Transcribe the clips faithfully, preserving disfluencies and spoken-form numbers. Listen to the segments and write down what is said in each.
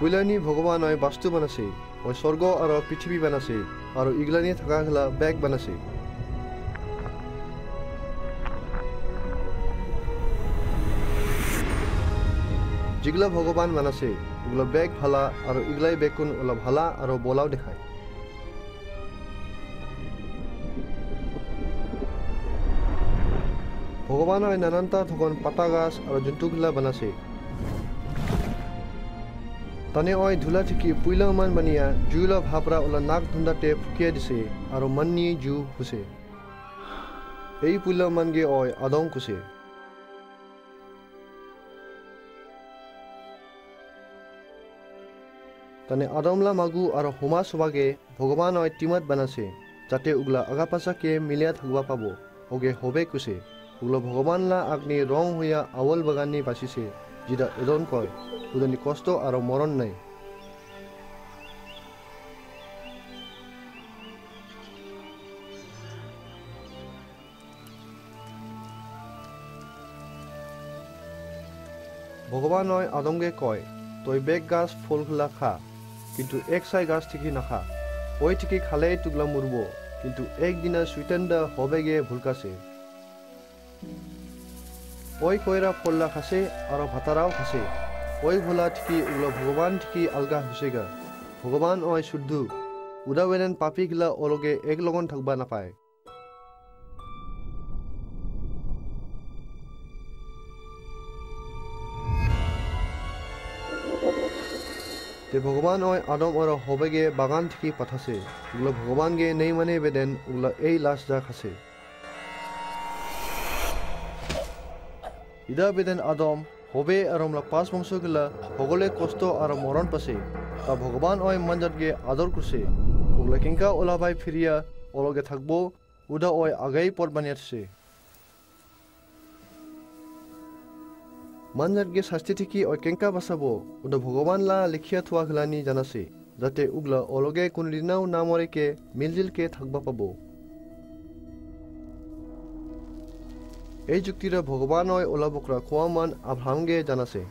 पुलानी भगवान ओय वास्तु बनासे ओय स्वर्ग और पृथ्वी बनासे और इगलानी थका हला बैग बनासे जिगला भगवान बनासे उगला बैग भाला और इगलाई बेकुन उला भाला और बोलाव देखाय भगवान ओय नानानता थकन पाता गाछ और जंतु गिला बनासे तने ओय धुला थिकी पुइला मान बनिया जुला भापरा उला नाक धुंदा टे फुकिया दिसे और मननी जु हुसे एई पुइला मान गे ओय आदम कुसे तने आदमला मागु और हुमा सबागे भगवान ओय तिमत बनासे जाते उगला आगा पासा के मिलिया थगवा पाबो ओगे होबे कुसे उगला भगवान ला आगनी रंग होया आवल बागाननि बासिसे जिदा एदन कय उदनि कष्ट और मरण नै भगवान ओय आदमगे कय तय बेग गाछ फल खला खा किन्तु एक साइ गाछ थिकी नाखा ओय थिकी खाले तुगला मुरबो किन्तु एक दिना सुइतेंदा होबेगे भुलकासे ओय कोयरा फल्ला खासे और भाताराव खासे ओय भोला थिकी उगला भगवान थिकी अलगा हुसेगा भगवान ओय शुद्धु उदावेन पापी गिला ओलगे एक लगन थकबा नापाय ते भगवान ओय आदम और होबेगे बागान थिकी पथासे उगला भगवान गे नहीं माने बेदेन उगला एई लास जा खासे इदा बेदेन आदम होबे आरमला पास बंश गिला हगले कष्ट और मरण पासे ता भगवान ओय मंजत गे आदर कुसे उगला किंका ओलाबाय फिरिया ओलगे थकबो उदा ओय आगाई पद बानियासे मंजत गे शास्ति थिकी ओय केंका बासाबो उदा भगवान ला लिखिया थुआ खलानी जानासे जाते उगला ओलगे कुनलिनाव नामरे के मिलजिल के थकबा पाबो এই যুক্তিরে ভগবান ওই ওলা বকরা কোয়ামান আব্রাহামগে জানাছে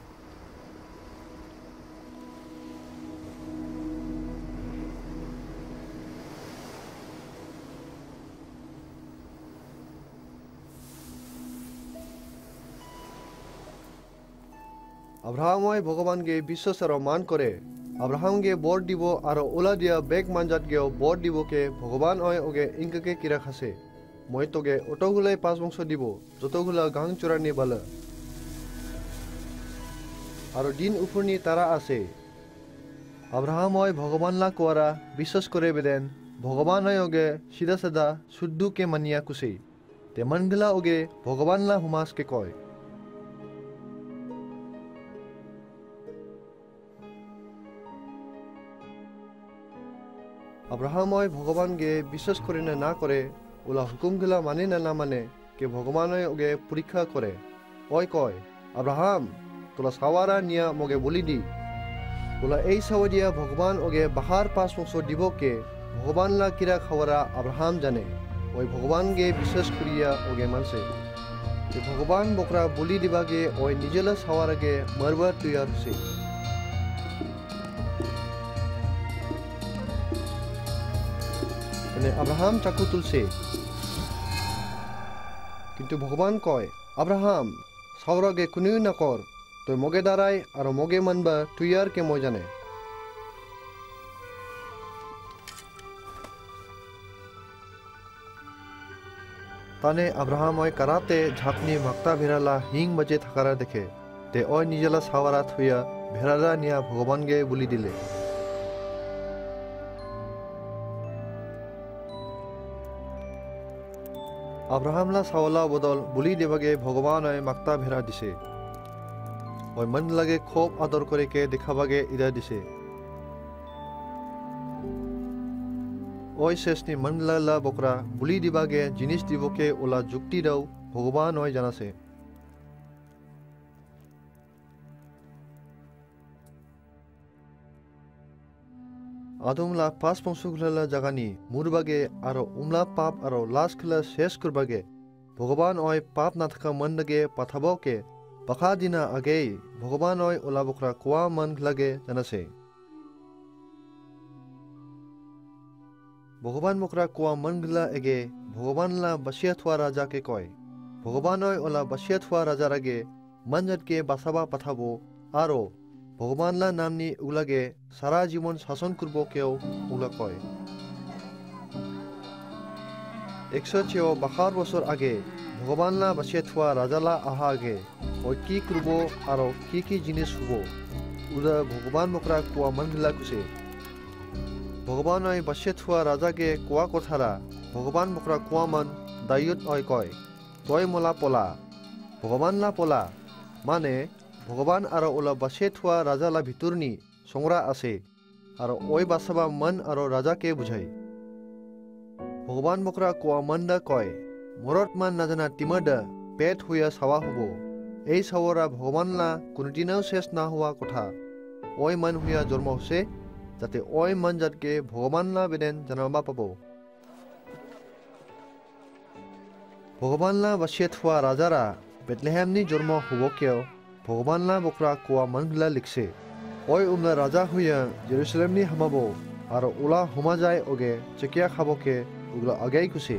আব্রাহাম ওই ভগবানগে বিশ্বাস আর মান করে আব্রাহামগে বর দিব আর ওলা দিয়া বেগ মানজাতগেও বর দিবকে ভগবান ওই ওগে ইনকাকে কিরা খাসে মই তোগে অতগুলাই পাঁচ বংশ দিব যতগুলা গাং চোরানি বালা আর দিন উফুরনি তারা আছে আব্রাহাম ওই ভগবান লা কোয়ারা বিশ্বাস করে বেদেন ভগবান ওই ওগে সিধা সাদা শুদ্ধু কে মানিয়া কুসে তে মনগলা ওগে ভগবান লা হুমাস কে কয় আব্রাহাম ওই ভগবান গে বিশ্বাস করে না না করে ওলা হুকুম গিলা মানে না না মানে কে ভগবান ওগে পরীক্ষা করে ওই কয় আব্রাহাম তোলা সাওয়ারা নিয়া মগে বলি দি ওলা এই সাওয়াদিয়া ভগবান ওগে বাহার পাঁচ বংশ দিব কে ভগবান লা কিরা খাওয়ারা আব্রাহাম জানে ওই ভগবান গে বিশ্বাস করিয়া ওগে মানছে যে ভগবান বকরা বলি দিবাগে ওই নিজেলা সাওয়ারাগে মারবা তৈয়ার হছে মানে আব্রাহাম চাকু তুলছে কিন্তু ভগবান কয় আব্রাহাম সাওরাগে কুনিও না কর তুই মগে দাঁড়াই আর মগে মানবা তুই আর কে মই জানে তানে আব্রাহাম ওই কারাতে ঝাপনি মাক্তা ভেড়ালা হিং বাজে থাকারা দেখে তে ওই নিজেলা সাওয়ারা থুইয়া ভেড়ালা নিয়া ভগবানগে বলি দিলে আব্রাহামলা সাওলা বদল বুলি দেবাগে ভগবান ওই মাক্তা ভেড়া দিছে ওই মন লাগে খুব আদর করে কে দেখাবাগে ইদা দিছে ওই শেষনি মন লাগলা বকরা বুলি দিবাগে জিনিস দিবকে ওলা যুক্তি দাও ভগবান ওই জানাছে আদমলা পাঁচ পঞ্চগুলা জাগানি মুরবাগে আর উমলা পাপ আর লাশ খেলা শেষ করবাগে ভগবান ওই পাপ না থাকা মন লাগে পাঠাবকে পাখা দিনা আগেই ভগবান ওই ওলা বকরা কোয়া মন লাগে জানাছে ভগৱান মকৰা কোৱা মনগলা এগে ভগৱানলা বাচিয়া থোৱা ৰাজাকে কয় ভগৱানই ওলা বাচিয়া থোৱা ৰাজাৰ আগে মনজাতকে বাচাবা পাঠাব আৰু ভগৱানলা নামনি উলাগে সারা জীবন শাসন করব কেউ উলা কয় একশো চেয়েও বাষার বছর আগে ভগৱানলা বাচিয়া থোৱা ৰাজালা আহা আগে ওই কি করব আৰু কি কি জিনিস হব উলা ভগৱান মকৰা কোৱা মনগলা কুছে ভগৱানই বাচিয়া থোৱা ৰাজাকে কোৱা কথাৰা ভগৱান মকৰা কোৱা মান দায়ুত অই কয় তই মলা পলা ভগৱানলা পলা মানে ভগৱান আৰু ওলা বাচিয়া থোৱা ৰাজালা ভিতৰনি সংৰা আছে আৰু ওই বাচাবা মন আৰু ৰাজাকে বুঝাই ভগৱান মকৰা কোৱা মন্দা কয় মৰত মান নাজানা তিমদা পেট হইয়া চাৱা হব এই চাৱৰা ভগৱানলা কোনোদিনাও শেষ না হোৱা কথা ওই মান হইয়া জন্ম হৈছে যাতে ওই মান জাতকে ভগৱানলা বেদেন জানাবা পাব ভগৱানলা বাচিয়া থোৱা ৰাজাৰা বেথলেহেমনি জন্ম হব কিয় ভগৱানলা বকৰা কোৱা মনগলা লিখছে ওই উমলা ৰাজা হইয়া জেৰুসালেমনি হামাব আৰু ওলা হুমা যায় ওগে চেকিয়া খাবকে উগলা আগাই কুছে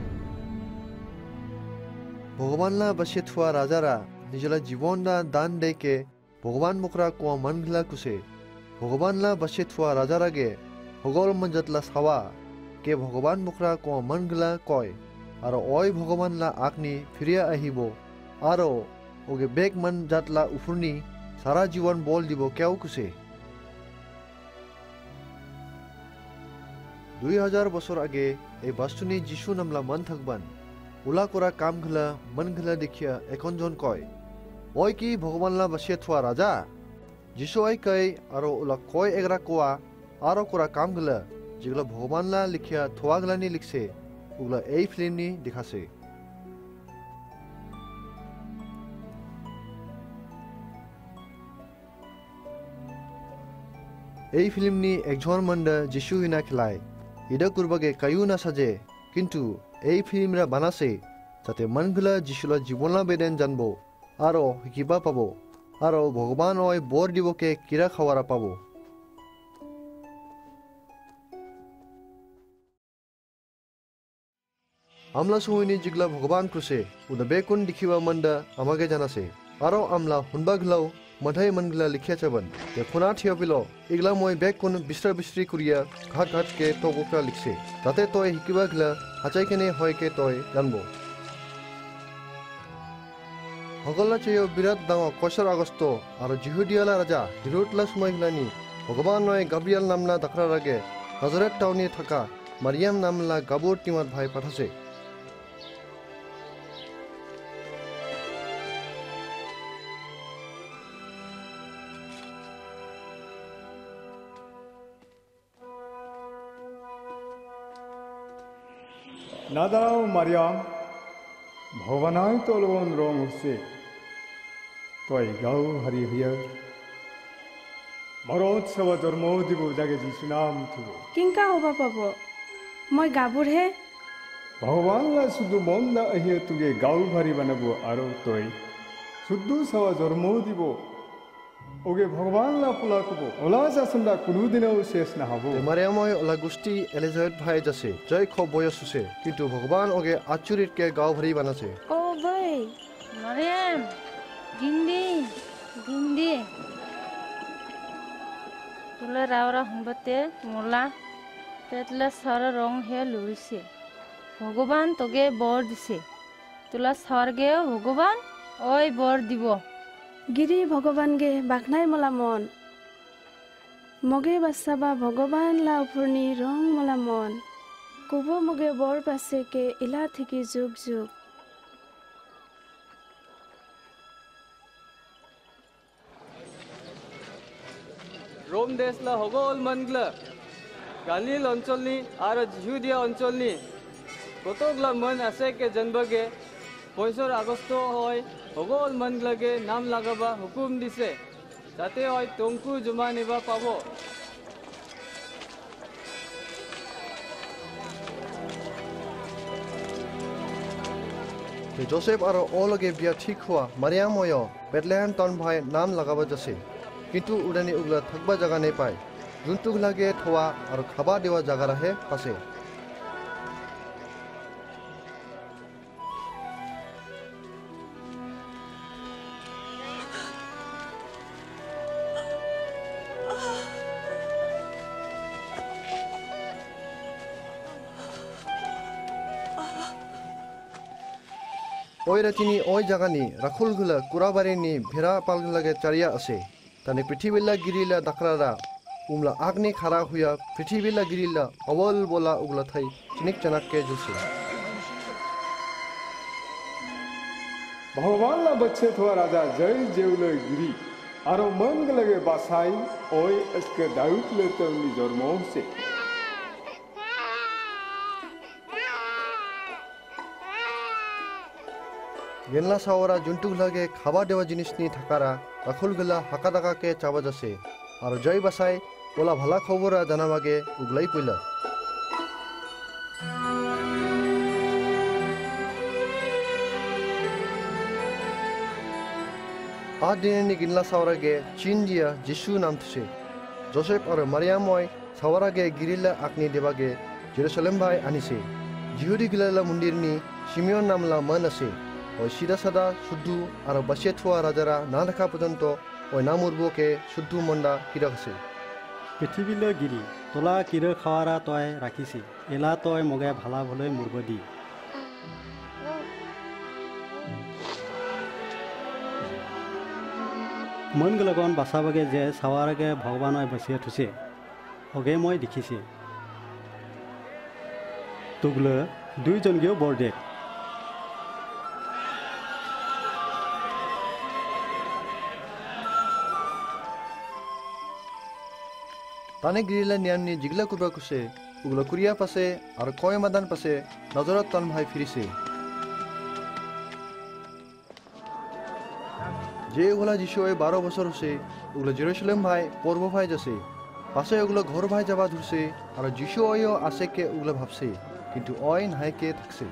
ভগৱানলা বাচিয়া থোৱা ৰাজাৰা নিজলা জীৱন দা দান দেকে ভগৱান মকৰা কোৱা মনগলা কুছে ভগৱানলা বাচিয়া থোৱা ৰাজাৰ আগে সকল মঞ্জাতলা চাৱা কে ভগৱান মকৰা কোৱা মনগলা কয় আৰু ওই ভগৱানলা আকনি ফিরিয়া আহিব আৰু ওগে বেগ মন জাতলা উফুরনি সারা জীবন বল দিব কেউ কুছে দুই হাজার বছর আগে এই বাস্তুনি যিশু নামলা মন থাকবান উলা করা কাম ঘলা মন ঘলা দেখিয়া এখন জন কয় ওই কি ভগৱানলা বাচিয়া থোৱা রাজা যিশু আই কয় আৰু উলা কয় এগরা কোয়া আরো করা কাম ঘলা যেগুলা ভগৱানলা লিখিয়া থোৱা গলানি লিখছে ওগুলা এই ফিল্মনি দেখাছে এই ফিল্মনি একজন মন্দা যিশু হিনা খেলায় ইদা করবাগে কায়ু না সাজে কিন্তু এই ফিল্মরা বানাছে যাতে মনগুলা যিশুলা জীবনলা বেদেন জানব আরো শিকিবা পাব আরো ভগবান ওই বর দিবকে কিরা খাওয়ারা পাব আমলা সময়নি জিগলা ভগবান ক্রুসে উদা বেকুন দেখিবা মন্দা আমাকে জানাছে আরো আমলা হুনবা গলাও মধাই মনগলা লিখিয়া চাবান যে খুনা থিয়া পিল এগলা মই বেগ কোন বিস্তার বিস্ত্রি করিয়া ঘাট ঘাটকে টবকরা লিখছে যাতে তই শিকিবা গলা হাচাই কেনে হয়কে তই জানব সকলা চেয়েও বিরাট ডাঙর কয়সর আগস্ত আর জিহুদিয়ালা রাজা হিরোটলা সময় গলানি ভগবান নয় গাব্রিয়াল নামলা দাখরার আগে হজরত টাউনে থাকা মারিয়াম নামলা গাবুর টিমার ভাই পাঠাছে নাদাও মারিয়াম ভগবানাই তলবন রং হচ্ছে তই গাও হারি হইয়া মরোৎসব জন্ম দিব জাগে যিশু নাম থুব কিংকা হবা পাব মই গাবুর হে ভগবানলা শুধু মন না আহিয়া তুগে গাও ভারি বানাবো আরো তই শুধু সবা জন্ম দিব ওগে ভগবানলা পোলা কব ওলা যাসন্দা কোনোদিনও শেষ না হব মারিয়াময় ওলা গোষ্ঠী এলিজাবেথ ভাই যাছে জয় খ বয়স হচ্ছে কিন্তু ভগবান ওগে আচুরিত কে গাও ভারি বানাছে ও ভাই মারিয়াম গিন্দি গিন্দি তোলা রাওরা হংবতে মোলা পেটলা সারা রং হে লুইছে ভগবান তোগে বর দিছে তোলা স্বর্গেও ভগবান ওই বর দিব গিরি ভগবান গে বাখনাই মলা মন মগে বাসাবা ভগবান লা উপরনি রং মলা মন কব মগে বর পাছে কে ইলা থেকে যুগ যুগ रोम देशला हगोल मनगला गालिल अंचलनी और जिहुदिया अंचलनी कतगला मन आसे के जनबगे पयसर আগস্ট হয় হগল मनगलागे नाम लागाबा हुकुम दिसे जाते হয় तंकु जमा निबा पाबो जोसेफ और ओलगे बिया ठीक हुआ मारियाम होयो बेथलेहेम टाउन भाई नाम लगाबा जसे किंतु उड़ानी उगला थकबा जगह नहीं पाए जुंतुगलागे थवा और खाबा देवा जगह रहे पासे ওই রাতিনি ওই জাগানি রাখুলগুলা কুরাবারিনি ভেড়া পালগুলাগে চারিয়া আছে তানে পৃথিবীলা গিরিলা দাকরারা উমলা আগনি খারা হুয়া পৃথিবীলা গিরিলা অবল বলা উগলা থাই চিনিক চানাককে জুসে भगवानला बच्चे थोड़ा राजा जय जेवले गिरी आरो मंग लगे बासाई ओय इसके दाऊद लेते उन्नी जर्मों से गेनला सावरा जुंटुगलागे खाबा देवा जिनिसनी थाकारा राखुलगुला हाकादाकाके चाबा जासे आरो जय बासाई ओला भाला खबरा जानामागे उगलाई पइला आठ दिननि गिनला सावरागे चिनजिया जिसु नाम थसे जोसेफ और मरियमय सावरागे गिरिला आकनि देबागे जेरुसलेम भाई आनिसे जिहुदी गिलाला मंदिरनि सिमियन नामला मन आसे और सीधा सादा शुद्धु और बसे थुआ राजारा ना देखा पर्यंत और ना मुरबोके शुद्धु मंडा किराकसे पृथ्वीले गिरी तोला किर खावारा तय राखिसी एला तय मगे भाला भले मुरबदी मन गलगन बासाबागे जे सावारागे भगवान बसिया थुसे हगे मैं देखिसे तुगले दुईजन गेव बरदे ताने गिरिला नियामनि जिगला कुबा कुसे उगला कुरिया पासे और कोय मदान पासे नजरत तन भाई फिरिसे जे उगला जिशोए बारह बছর হসে উগলা জেরুসালেম ভাই পূর্ব ভাই যাসে পাশে উগলা ঘর ভাই যাবা ধরছে আর যিশু অয় আসে কে উগলা ভাবছে কিন্তু অয় নাই কে থাকছে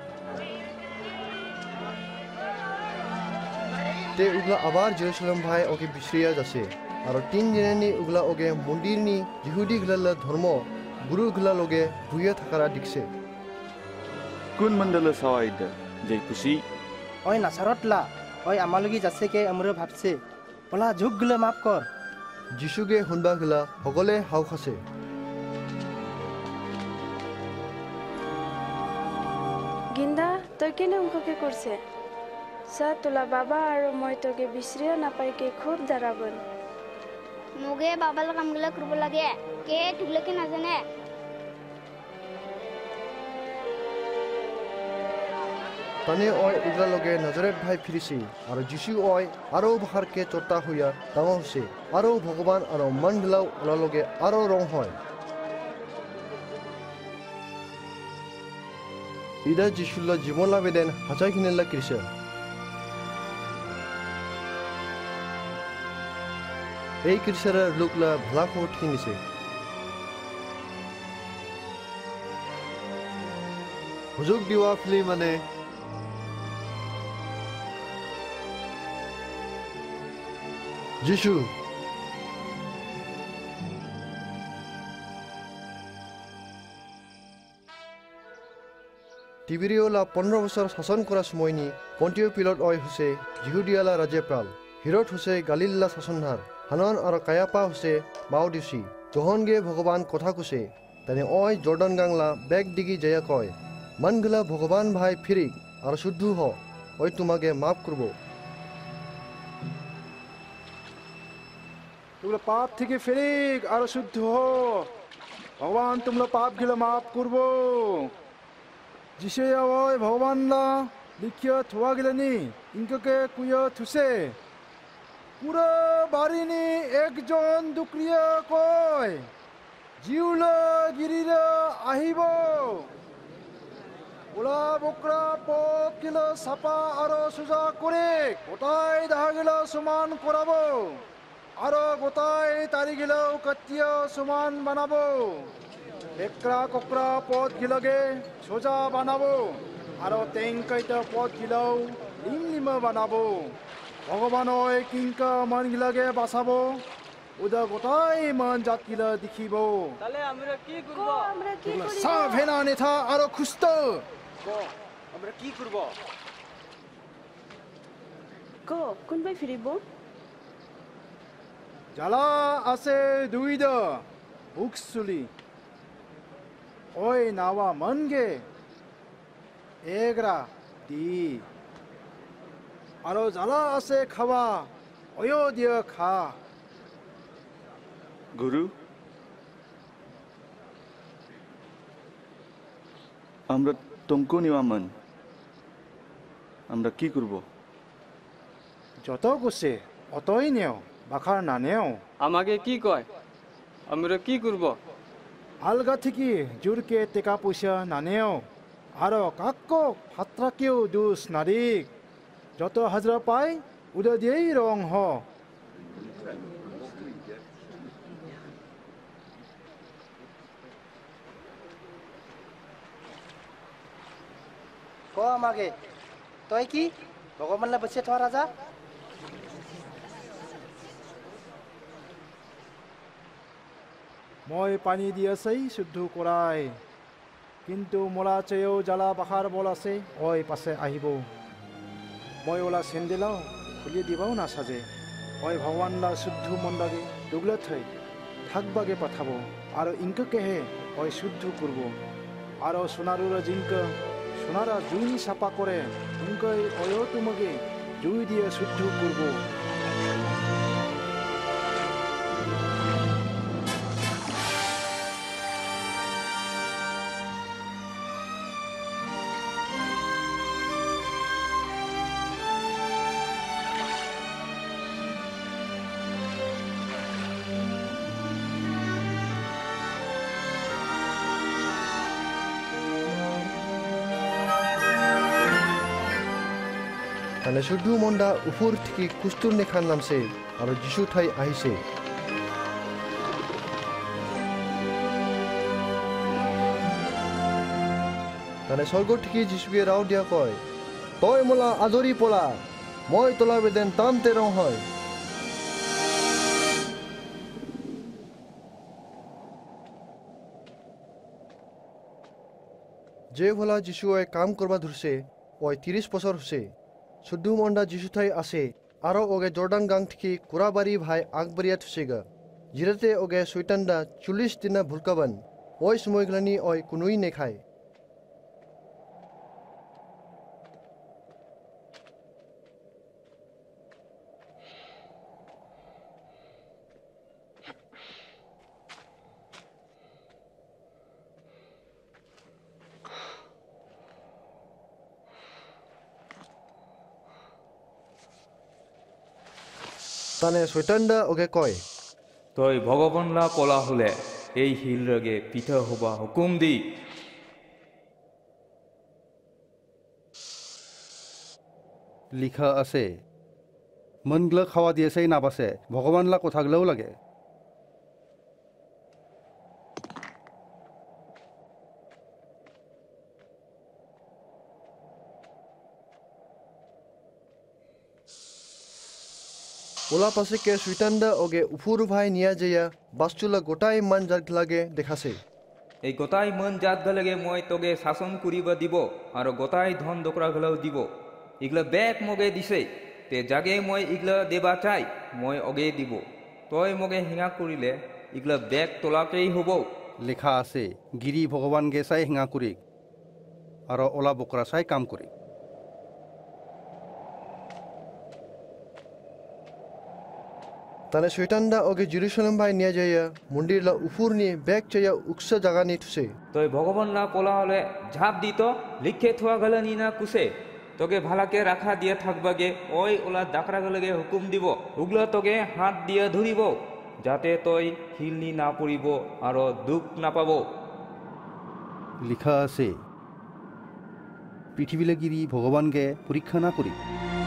তে উগলা আবার জেরুসালেম ভাই ওকে বিশ্রিয়া যাসে আর তিন দিনেনি উগলা ওগে মন্দিরনি ইহুদি গলা ধর্ম গুরু গলা লগে ভুইয়া থাকারা দিকছে কোন মন্ডল সাওয়াইদ যে খুশি ওই নাসারতলা ওই আমালগি যাচ্ছে কে আমরা ভাবছে বলা ঝুক গলে মাফ কর যিশুগে হুনবা গলা সকলে হাও খাছে গিন্দা তই কেনে অঙ্ককে করছে সা তোলা বাবা আর মই তোকে বিশ্রিয়া নাপাইকে খুব দাঁড়াবন मुगे बाबाला कामगला करब लागे के तुगले के नाजाने ताने ओय उगला लगे नजरेत भाई फिरिसी और जिशु ओय आरो बाहर के चोटा हुया तामा होसे आरो भगवान आरो मन गलाव ओला लगे आरो रंग होय इदा जिशुला जीवनला बेदेन हाजाय किनेला क्रिश्चियन এই ক্রিশ্চানের লোকলা ভালা খবর কিনিছে হুজুক দিওয়া ফিলি মানে যিশু টিবিরিওলা পনেরো বছর শাসন করা সময়নি পন্টিও পিলট অয় হুসে জিহুদিয়ালা রাজ্যপাল হিরট হুসে গালিল্লা শাসনহার হানন और कायापा हुसे बाव दिवसी जहनगे भगवान कथा कुसे तने ओय जॉर्डन गांगला बैग दिगी जया कय मन गला भगवान भाई फिरी और शुद्धु हो ओय तुमागे माफ करबो तुमला पाप থেকে ফিরিক আর শুদ্ধ হো ভগবান তুমলা পাপ গিলা মাফ করবো जिसे ओय भगवान ला लिखिया थुआ गिलनी इनके कुया थुसे पूरा बारिनी एक जन दुक्रिया कोय जिउला गिरिरा आहिबो ओला बकरा पक किलो सापा आरो सुजा करे गोटाय दागिला समान कराबो आरो गोटाय तारी गिलो कत्तिया समान बनाबो एकरा कोकरा पद गिलगे सोजा बनाबो आरो तेंकाइता पद गिलो लिम लिम बनाबो भगवान ओय किंका मन गिलागे बासाबो उदा गोटाय मन जात गिला दिखिबो তাহলে আমরা কি করব আমরা কি করি सा भेना नेथा आरो खुस्त গো আমরা কি করব গো কোনবাই ফিরিব जाला आसे दुइदा उक्सुली ओय नावा मनगे एगरा दी আরো জ্বালা আছে খাওয়া অয় দিয়ে খা। গুরু, আমরা তঙ্কু নিওয়ামন, আমরা কি করব? যত গুছে অতই নেও, বাখার না নেও। আমাকে কি কয়, আমরা কি করব? আলগা থেকে জোরকে টেকা পয়সা না নেও, আরো কাক্ক হাতরাকেও দুস নারিক। যত হাজরা পাই উদা দিয়েই রং হ। ক আমাকে তই কি ভগবানলা বসে থোৱা রাজা? মই পানী দি আছেই শুদ্ধ কৰাই, কিন্তু মোলা চেয়েও জ্বালা বাখাৰ বল আছে। ঐ পাছে আহিব, মই ওলা চেন্দেলাও খুলি দিবাও নাচাজে। ঐ ভগৱানলা শুদ্ধ মন্দাগে দুগলে থৈ থাকবাগে পাঠাব, আৰু ইংককেহে ঐ শুদ্ধ করব। আৰু সোনারুরা জিনক সোনারা জুই চাপা করে, ইংকই অয় তোমাকে জুই দিয়ে শুদ্ধ করব। তানে শুদ্ধ মন্দা উপর থেকে কুস্তুর নেখান নামছে আর যিশু ঠাই আহিছে। তানে স্বর্গ থেকে যিশুকে রাও দিয়া কয়, তই মোলা আজৰি পলা, মই তোলা বেদেন টানতে রং হয়। যে ভোলা যিশুৱে কাম করবা ধরছে, ওই তিরিশ বছর হচ্ছে। শুদ্ধ মন্ডা যিশু ঠাই আছে, আরো ওগে জর্ডান গাং থেকে কুড়াবাড়ি ভাই আগবাড়িয়া থুসেগা, জিরাতে ওগে শৈতানডা চল্লিশ দিনা ভুলকাবান। ওই সময়গুলানি ওই কোনোই নেখায়। তানে শৈতানডা ওকে কয়, তই ভগবানলা পলা হলে এই হিল রগে পিঠা হবা হুকুম দি। লিখা আছে, মনগুলো খাওয়া দিয়েছেই নাবাসে, ভগবানলা কথাগুলোও লাগে। ওলা পাশে কে শৈতানডা ওগে উফুর ভাই নিয়া যাইয়া বাস্তুলা গোটাই মান জাত লাগে দেখাছে। এই গোটাই মন জাত গেলে মই তোগে শাসন করিব দিব, আর গোটাই ধন দোকরা গেলেও দিব। ইগলা বেগ মগে দিছে, তে জাগে মই ইগলা দেবা চাই, মই অগে দিব। তই মগে হিঙা করিলে ইগলা বেগ তোলাকেই হব। লেখা আছে, গিরি ভগবান গে চাই হিঙা করি আর ওলা বকরা চাই কাম করি। তানে শৈতানডা ওগে জেরুসালেম ভাই নিয়ে যাইয়া মন্দিরলা উফুর নিয়ে ব্যাগ চাইয়া উৎস জাগা নিয়ে থুসে। তই ভগবান না পোলা হলে ঝাঁপ দিত, লিখে থোয়া গেলে নি না কুসে। তোকে ভালাকে রাখা দিয়ে থাকবাগে, ওই ওলা ডাকরা গেলে হুকুম দিব। উগলা তোকে হাত দিয়ে ধরিব, যাতে তই হিলনি না পড়িব আর দুঃখ না পাব। লিখা আছে, পৃথিবীলে গিরি ভগবানকে পরীক্ষা না করি।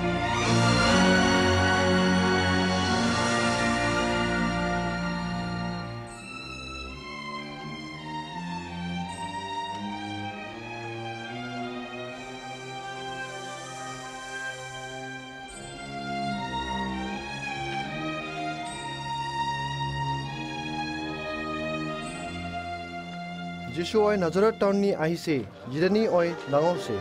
যিশু ওই নাজৰত টাউন নি আহিছে, যিদানি ওই ডাঙৰছে।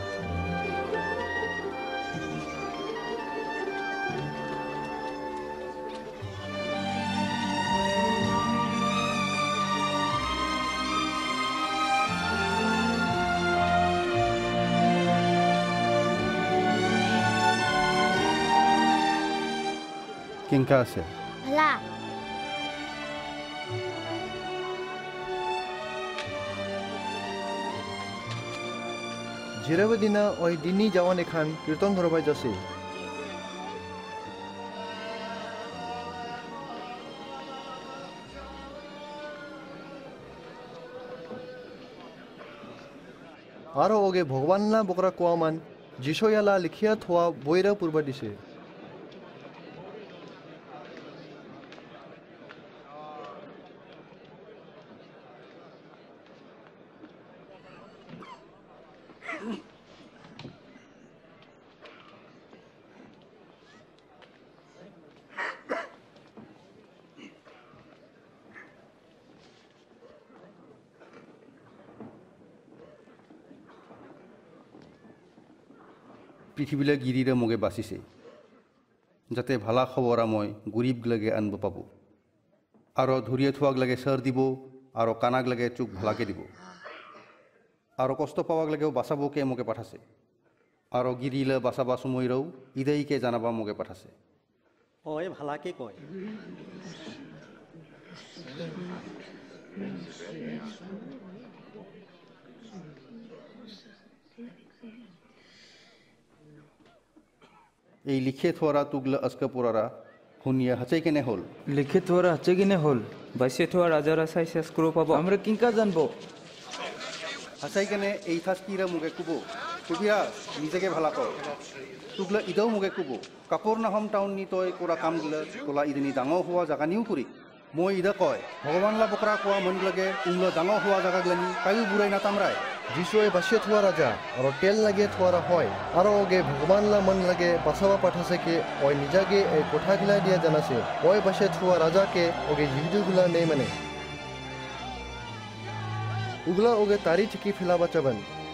কেংকা আছে ভালা जेराबो दिना ओइ दिननि जावान एखान कीर्तन धरबाय जासै आरो ओगे भगवानला बकरा कोआमान जिसोयाला लिखिया थोआ बोइरा पूर्वा दिसे পৃথিৱীলৈ গিৰিৰে মোগে বাচিছে যাতে ভালা খবৰা মই গৰীবগিলাকে আনব পাব আৰু ধৰিয়ে থোৱাক লাগে চৰ দিব আৰু কানাক লাগে চুক ভালাকে দিব আৰু কষ্ট পাৱাক লাগেও বাচাবকে মোকে পাঠাছে আৰু গিৰিলে বাচাবা সময়ৰেও ইদাইকে জানাবা মোকে পাঠাছে অই ভালাকে কয় এই লিখে থোৱাৰা তুগলা আজকা পুৰাৰা শুনিয়া হাচাই কেনে হ'ল লিখে থোৱাৰা হাচাই কেনে হ'ল বাইছে থোৱা ৰাজাৰা চাই চেছ কৰিব পাব আমরা কিংকা জানব হাচাই কেনে এই থাস্কিৰা মুগে কুব কুবিয়া নিজেকে ভালা কৰ তুগলা ইদাও মুগে কুব কাপোৰ নাহম টাউন নি তই কৰা কামগিলা তোলা ইদিনি ডাঙৰ হোৱা জাগানিও কৰি মই ইদা কয় ভগৱানলা বকৰা কোৱা মনগলাগে উংলা ডাঙৰ হোৱা জাগাগলানি কায়ো বুৰাই নাতামৰাই যিশোয়ে বাসিয়ে থোৱা ৰাজা আৰু তেল লাগে থোৱাৰা হয় আৰু ওগে ভগৱানলা মন লাগে বাচাবা পাঠাছে কে ওই নিজাগে এই কোঠা গিলা দিয়া জানাছে ওই বাসিয়ে থোৱা ৰাজাকে ওগে ইহুদু গুলা নেই মানে উগলা ওগে তারি ঠিকি ফেলাবা চাবান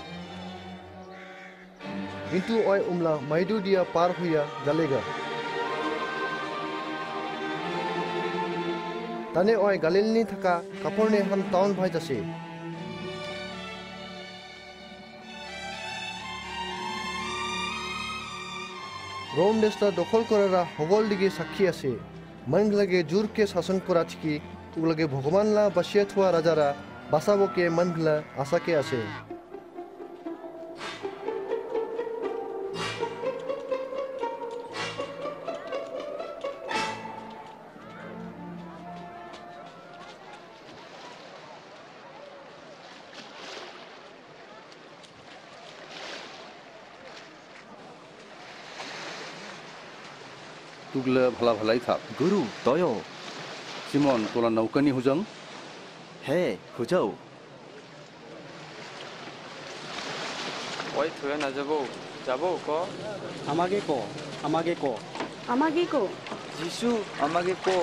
কিন্তু ওই উমলা মাইদু দিয়া পার হইয়া জালেগা তানে ওই গালিলনি থাকা কাপড়নে হাম টাউন ভাই যাছে रोम देशला दखल करारा हगल दिगे साक्षी आसे मन लगे जुर के शासन करा छिकी उलगे भगवानला बसिया थुआ राजारा बासाबो के मनगला आशा के आसे তুগলা ভালা ভালাই থাক গুরু তয় সিমন তোলা নৌকানি হুজং হে হুজাও ওই থুয়ে না যাবো যাবো ক আমাকে ক আমাকে ক আমাকে কো যিশু আমাকে ক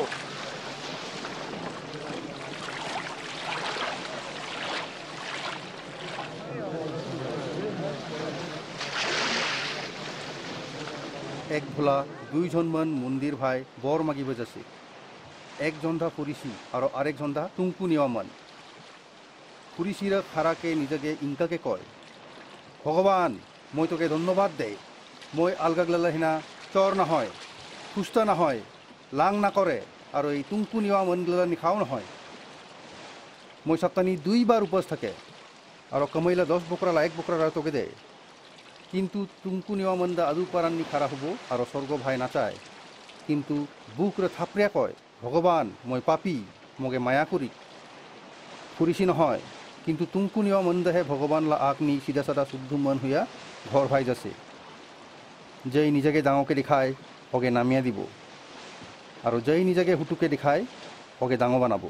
এক ভোলা দুইজনমান মন্দিৰ ভাই বৰ মাগিব যাছে এক জন্ধা ফুৰিছি আৰু আৰেক জন্ধা টুংকু নিয়ামান ফুৰিছিৰা খাৰাকে নিজকে ইংকাকে কয় ভগৱান মই তোকে ধন্যবাদ দে মই আলগাগলালা হিনা চৰ নহয় সুস্থ নহয় লাং নকৰে আৰু এই টুংকু নিয়া মনগলা নিখাও নহয় মই সপ্তাহনি দুইবাৰ উপবাস থাকে আৰু কমাইলা দহ বকৰা এক বকৰা তোকে দে কিন্তু টুংকু নিয়া মন্দা আদু পারান্নি খারা হব আর স্বর্গ ভাই নাচায় কিন্তু বুকরে থাপড়িয়া কয় ভগবান মই পাপি মগে মায়া করি ফুরিছি নহয় কিন্তু টুংকু নিয়া মন্দাহে ভগবান লা আকনি সিধা সাদা শুদ্ধ মন হইয়া ঘর ভাই যাছে যেই নিজেকে ডাঙকে দেখায় হগে নামিয়া দিব আর যেই নিজেকে হুটুকে দেখায় হগে ডাঙ বানাব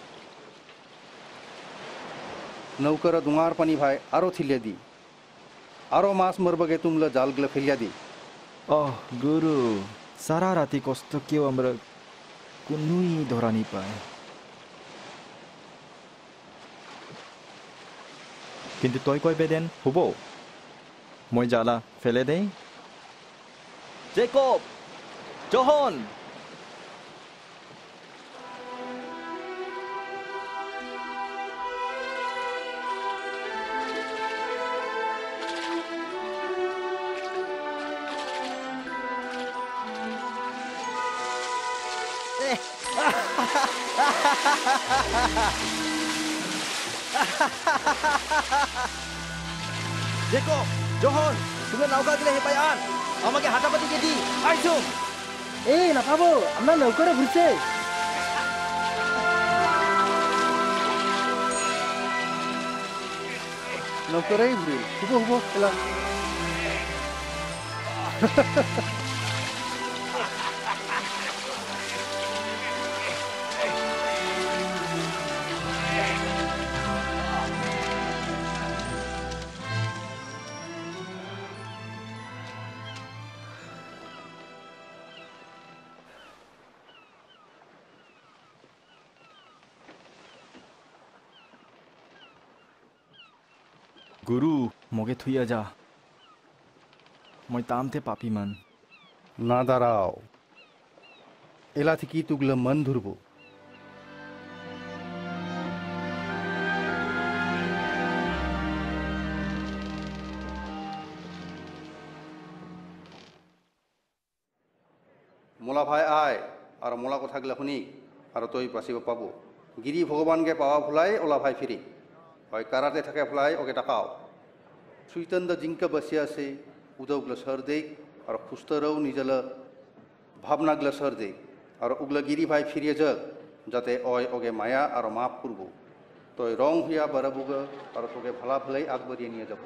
নৌকার ডুঙার পানি ভাই আরো থিলিয়া দি আরো মাছ মরবগে তুমলা জালগুলো ফেলিয়া দি অহ গুরু সারা রাতি কষ্ট কেউ আমরা কোনোই ধরানি পায় কিন্তু তই কই বেদেন হব মই জালা ফেলে দেই জেকব জহন Jacob, Johan, তুমি নৌকা গিলে হেপায়ান আমাকে হাঁটাপাতি কে দি আইছো এই নাপাবো আমরা নৌকারে ঘুরছে নৌকারেই ঘুরিল হুব হুব খেলা গুরু মগে থুইয়া যা মই তামতে পাপি মান না দাঁড়াও এলা থেকে তুগলে মন ধরব মোলা ভাই আয় আর মোলা কথা গেলে শুনি আর তই বাঁচিব পাব গিরি ভগবানকে পাওয়া ভুলাই ওলা ভাই ফিরি হয় কারাতে থাকে ফ্লাই ওকে টাকাও সুইতন্দ জিঙ্কা বসে আছে উদৌগুলো সর দেখ আর খুস্তরাও নিজেলা ভাবনাগুলো সর দেখ আর ওগুলো গিরি ভাই ফিরিয়ে যাক যাতে ওই ওকে মায়া আর মাফ করব তো রং হইয়া বাড়াবুগ আর তোকে ভালা ভালাই আগবাড়িয়ে নিয়ে যাব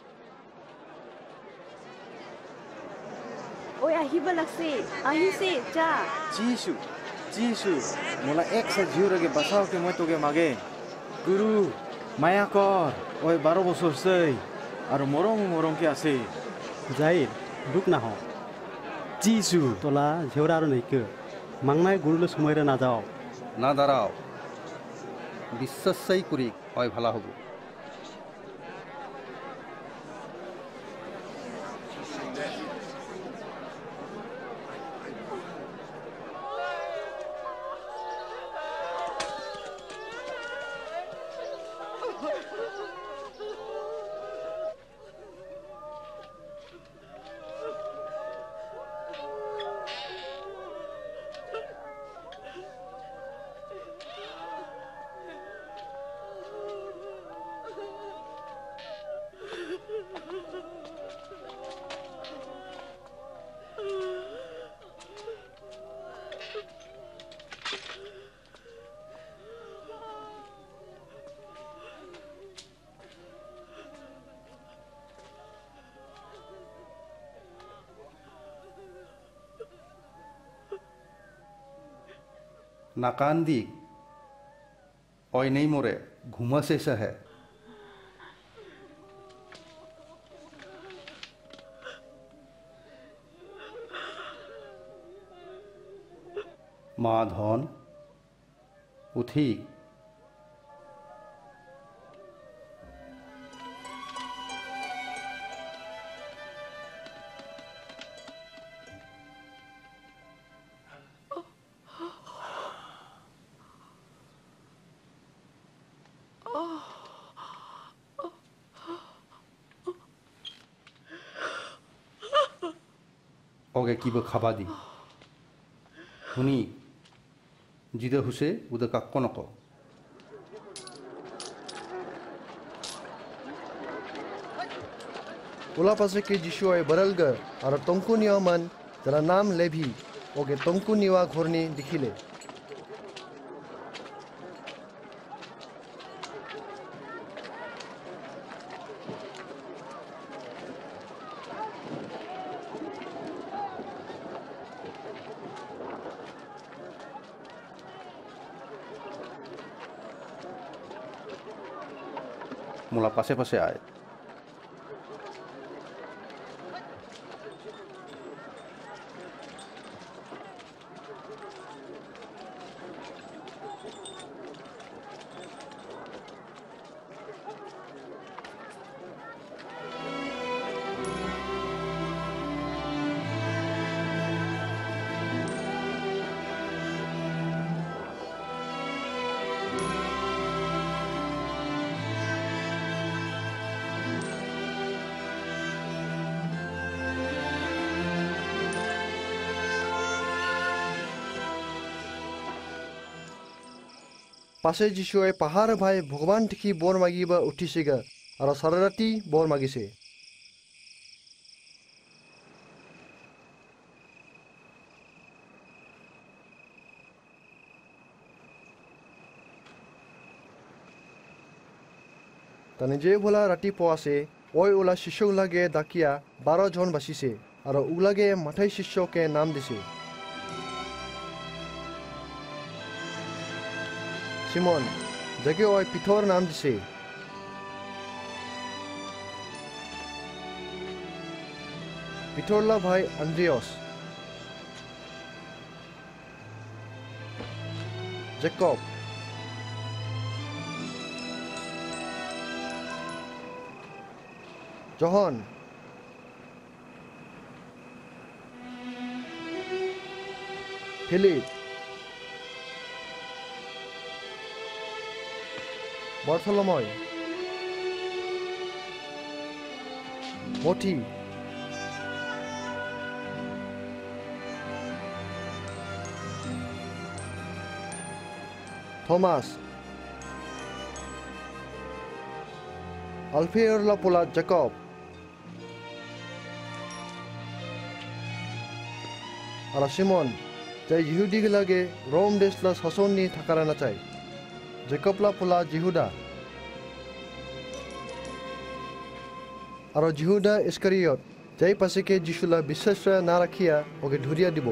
ওই আহিব লাগছে আহিছে যা যিশু যিশু মোলা একসা জিউরগে বাঁচাওকে মই তোকে মাগে গুরু মায়া কর ওই বারো বছর সেই আর মরং মরংকে আছে যাইর দুখ না হ যিশু তোলা ঝেউরা আর নইকে মাংনাই গুরুলে সময়রে না যাও না দাঁড়াও বিশ্বাসাই করি হয় ভালা হব नाकान दी और नहीं मोरे घुमा से सा है माधन उठी ओके की बो खाबा दी हुनी जिदे हुसे उदे काक्को नको ओला पासे के जिशु आय बरल ग और तंकु निवा मन जरा नाम लेभी ओके तंकु निवा घोरनी दिखिले मोला पासे पासे आए পাছে যীশুৱে পাহাৰ ভাই ভগৱান দেখি বৰ মাগিব উঠিছেগা আৰু চাৰা ৰাতি বৰ মাগিছে। তানে যে বোলা ৰাতিপুৱা আছে ঐ ওলা শিষ্য ওলাগে ডাকিয়া বাৰজন বাচিছে আৰু ওলাগে মাথাই শিষ্যকে নাম দিছে। সিমন যাকে ঐ পিঠৰ নাম দিছে, পিঠৰলা ভাই Andreas, Jacob, John, Philip, Bartholomew, Matthew, Thomas, আলফেয়ৰলা পোলা জেকব, আৰু সিমন যাই ইহুদিগিলাগে ৰোম দেশলা শাসননি থাকারা না চাই, জেকবলা পোলা জিহুদা আৰু জিহুদা ইস্কারিয়ত যাই পাছেকে যিশুলা বিশ্বাস না রাখিয়া ওকে ধরিয়া দিব।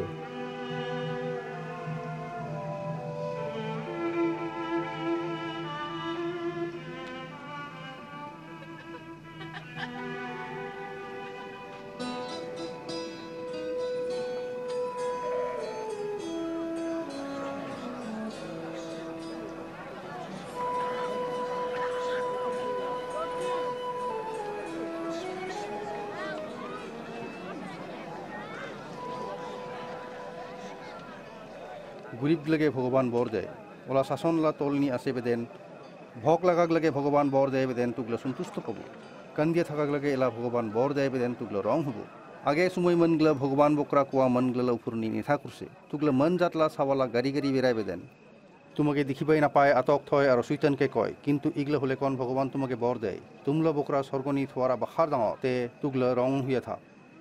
গরিব লাগে ভগবান বর দেয়, ওলা শাসনলা তলনি আছে বেদেন, ভক লাগাক লাগে ভগবান বর দেয় বেদেন তুগলা সন্তুষ্ট পাবো, কান্দিয়া থাকাক লাগে এলা ভগবান বর দেয় বেদেন তুগলা রং হবো। আগে সময় মনগুলা ভগবান বকরা কোয়া মনগুলা উপরনি নেথা করছে, তুগলা মন জাতলা সাওয়ালা গাড়ি গাড়ি বেড়াই বেদেন, তোমাকে দেখিবাই না পায় আতক থয় আর শৈতানকে কয়, কিন্তু ইগলা হলে কন ভগবান তোমাকে বর দেয়, তুমলা বকরা স্বর্গনি থোয়ারা বাহার দাও তে তুগলা রং হইয়া থাক।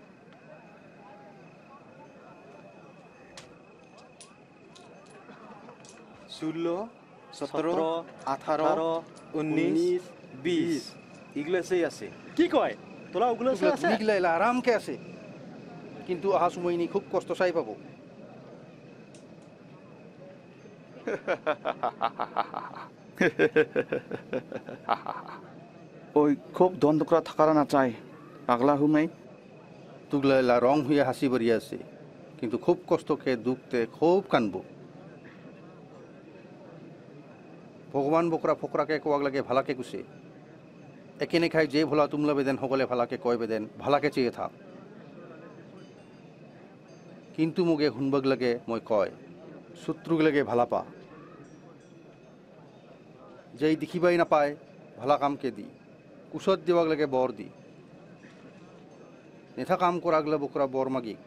ষোলো, সতেরো, আঠারো, উনিশ, বিশ এগুলো সেই আছে। কি কয় তোলা ওগুলো আছে? এগুলা এলা আরামকে আছে, কিন্তু আহা সময় নি খুব কষ্ট চাই পাবো। ওই খুব দ্বন্দ্বকরা থাকারা না চাই পাগলা হুমাই। তুগলা এলা রং হইয়া হাসি বাড়ি আছে, কিন্তু খুব কষ্টকে দুঃখতে খুব কানবো। ভগবান বকরা ফকরাকে কোয়াক লাগে ভালাকে কুছে, একেনে খাই যে ভোলা তুমলা বেদেন সকলে ভালাকে কয় বেদেন ভালাকে চেয়ে থাক, কিন্তু মোকে শুনবাক লাগে মই কয় শত্রুক লাগে ভালা পা, যেই দেখিবাই নাপায় ভালা কামকে দি, কুচত দেওয়াক লাগে বর দি, নেথা কাম করাগলে বকরা বর মাগি।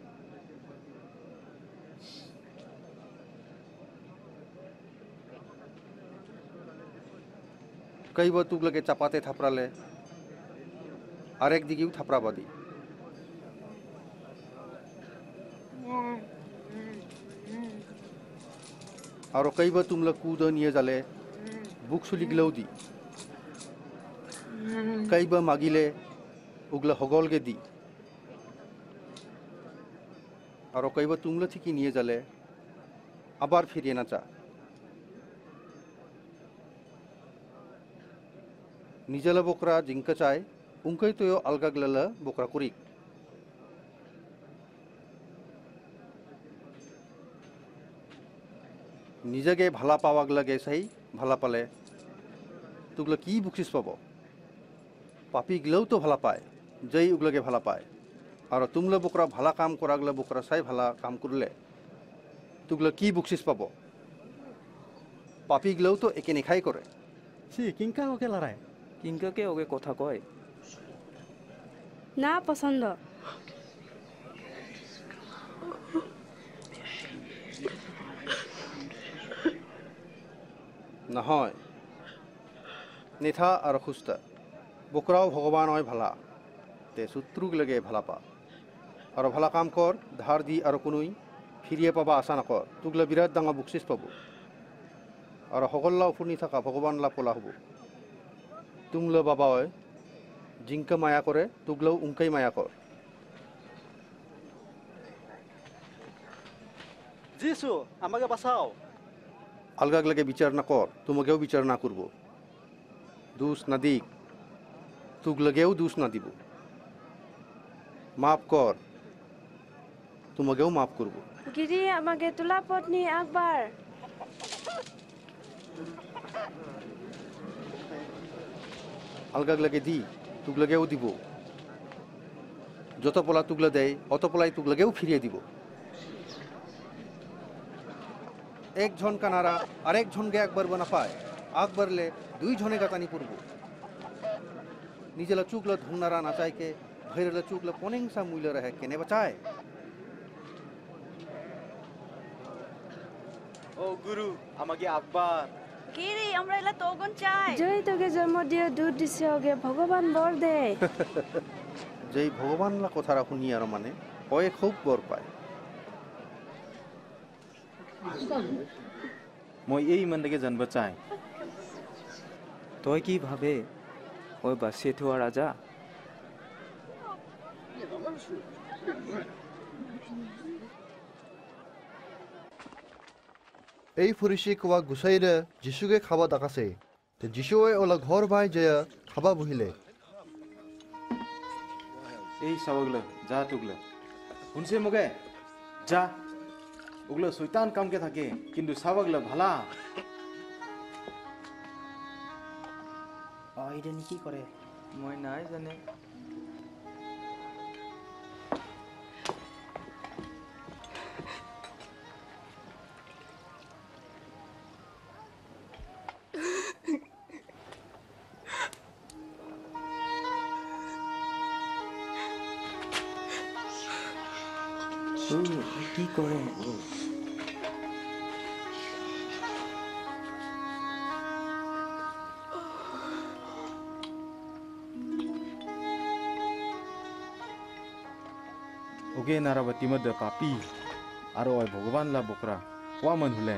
कई बार तुग लगे चपाते थपराले और एक दिगी थपराबादी, और कई बार तुम लोग कूद निये जाले बुक सुली गिलाउ दी, कई बार मागिले उगला हगल के दी, और कई बार तुम लोग थी कि निये जाले आबार फिरिए ना चा। निजला बोकरा जिंका चाय उनके तो यो अलगा गलला बोकरा कुरी, निजगे भला पावाग लगे सही भला पाले तुगला की बुक्सिस पाबो, पापी गलौ तो भला पाए जय उगलगे भला पाए, और तुमला बोकरा भला काम करागला बोकरा साई भला काम करले तुगला की बुक्सिस पाबो, पापी गलौ तो एके निखाई करे। सी किंका ओके लड़ाई কিংকাকে ওকে কথা কয় না পছন্দ। নহয় নেথা আৰু খুস্তা বকৰাও ভগৱান হয় ভালা তে শত্ৰুক লাগে ভালা পা আৰু ভালা কাম কৰ ধাৰ দি আৰু কোনোই ফিৰিয়ে পাবা আশা নকৰ তোকলে বিৰাট ডাঙৰ বকচিচ পাব আৰু সকল্লা ফুনি থকা ভগৱান লা পলা হ'ব তুমলে বাবা হয় জিংকা মায়া কৰে তোকলেও উংকাই মায়া কৰ যিশু আমাকে বাঁচাও আলগাগ লাগে বিচার না কর তোমাকেও বিচার না করব দোষ না দিক তুক লাগেও দোষ না দিব মাফ কর তোমাকেও মাফ করব গিরি আমাকে তোলা পত্নী আকবার আলগাগ লাগে দি তুক লাগেও দিব যত পলা তুকলে দেয় অত পলাই তুক লাগেও ফিরিয়ে দিব এক জন কানারা আরেক জনকে একবার বানা পায় আকবরলে দুই জনে গাতানি পড়ব নিজেলা চুকলা ধুনারা নাচাইকে ভৈরলা চুকলা পনেংসা মূল্য রহে কেনে বাঁচায় ও গুরু আমাকে আকবার গিরি আমরা এলা তোগন চাই জয় তোকে জন্ম দিয়ে দুধ দিছে ওগে ভগবান বর দে যেই ভগবানলা কথারা শুনি আর মানে কয়ে খুব বর পায় মই এই মন্দকে জানব চাই তই কি ভাবে ওই বাসিয়ে থোয়া রাজা এই ফুরিসি কোয়া গুসাইরে যিশুকে খাবা ডাকাছে তে যিশুয়ে ওলা ঘর ভাই যে খাবা বহিলে এই সাবগলা যা তুগলা শুনছে মগে যা ওগুলো শৈতান কামকে থাকে কিন্তু সাবগলা ভালা এটা কি করে মই নাই জানে কি করে ওগে নারাবতী মধ্যে পাপি আর ওই ভগবান লা বকরা কোয়া মন হলে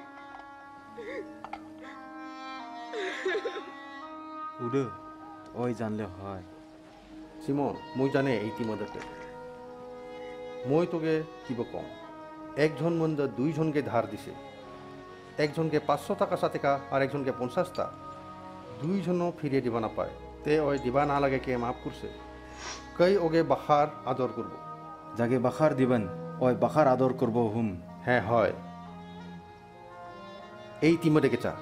উড়ে ওই জানলে হয় সিমন মই জানে ইতিমধ্যে মই তোকে কিব কম একজন মন্দ দুইজনকে ধার দিছে একজনকে পাঁচশো টাকা সাতেকা আর একজনকে পঞ্চাশটা দুইজনও ফিরিয়ে দিবা না পায় তে ওই দিবা না লাগে কে মাফ করছে কই ওগে বাখার আদর করব যাকে বাখার দিবেন ওই বাখার আদর করব হুম হ্যাঁ হয় এই তিমে ডেকে চা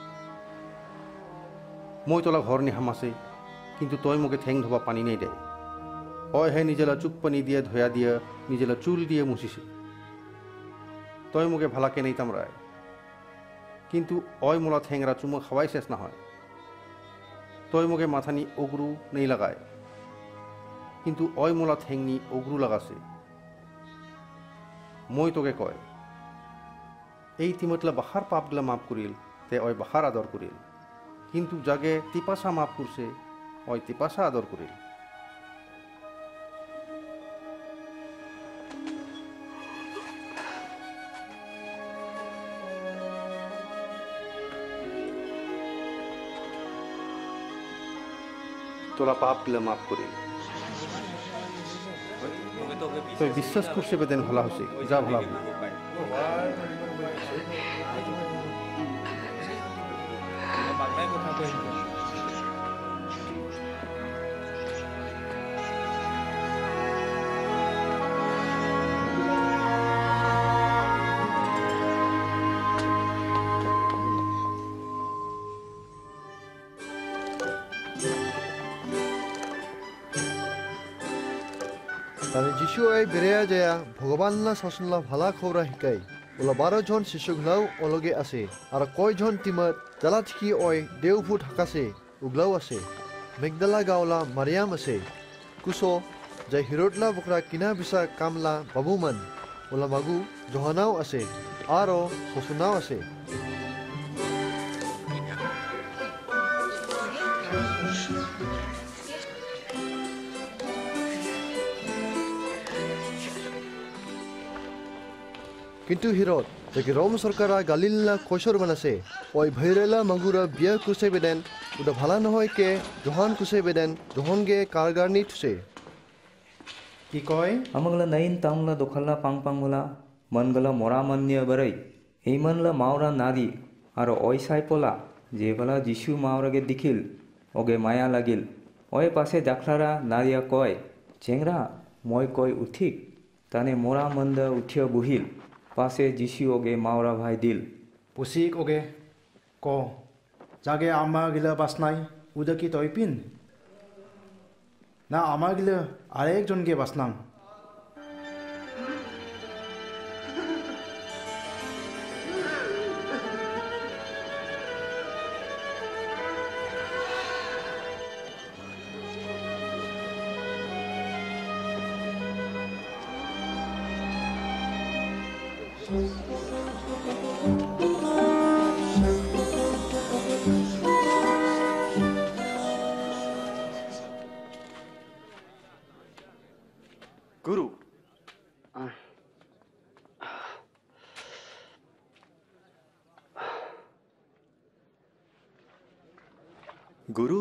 মই তোলা ঘর নি হামাছে কিন্তু তই মোকে ঠেং ধোবা পানি নেই দে অয় হে নিজেলা চুক পানি দিয়ে ধোয়া দিয়ে নিজেলা চুল দিয়ে মুছিছে তই মোকে ভালাকে নেই তামরায় কিন্তু অয় মোলা ঠেংরা চুমো খাওয়াই শেষ না হয় তই মোকে মাথানি অগরু নেই লাগায় কিন্তু অয় মোলা ঠেংনি অগরু লাগাছে মই তোকে কয় এই তিমতলা বাহার পাপগুলা মাফ করিল তে অয় বাহার আদর করিল কিন্তু জাগে তিপাসা মাফ করছে অয় তিপাসা আদর করিল তোলা পাপগুলা মাফ করিল তুই বিশ্বাস করছে বেদেন ভালো হচ্ছে যা ভালো তাহলে যিশু এই বেড়ে যায় ভগবানলা শাসনলা ভালা খবরা শিকাই ওলা বারো জন শিশুগুলাও অলগে আছে আর কয়জন টিমত জ্বালা ঠিকি ওই দেওভূ থাকাছে উগলাও আছে মেঘদালা গাওলা মারিয়াম আছে কুসো যে হিরোটলা বকরা কিনা বিসা কামলা বাবুমান ওলা মাগু জহানাও আছে আরও শশুনাও আছে কিন্তু হিরত যাকে রোম সরকারা গালিল্লা কৈশোর বানাছে ওই ভৈরেলা মাগুরা বিয়া কুসে বেদেন উদা ভালা নহয় কে জহান কুসে বেদেন জহনগে কারগারনি থুসে কি কয় আমগলা নাইন তামলা দোখালা পাং পাংলা মনগলা মরা মান্য বরই এই মনলা মাওরা নারী আর ওই সাইপলা যেবেলা যিশু মাওরাগে দেখিল ওগে মায়া লাগিল ওই পাশে জাখলারা নারিয়া কয় চেংরা মই কয় উঠিক তানে মরা মন্দা উঠিয়া বহিল পাশে যিশু ওগে মাওরা ভাই দিল পুসিক ওগে ক জাগে আমা গিলা বাসনাই উদকি তৈপিন না আমা গিলা আরেকজনকে বাসনাং গুরু গুরু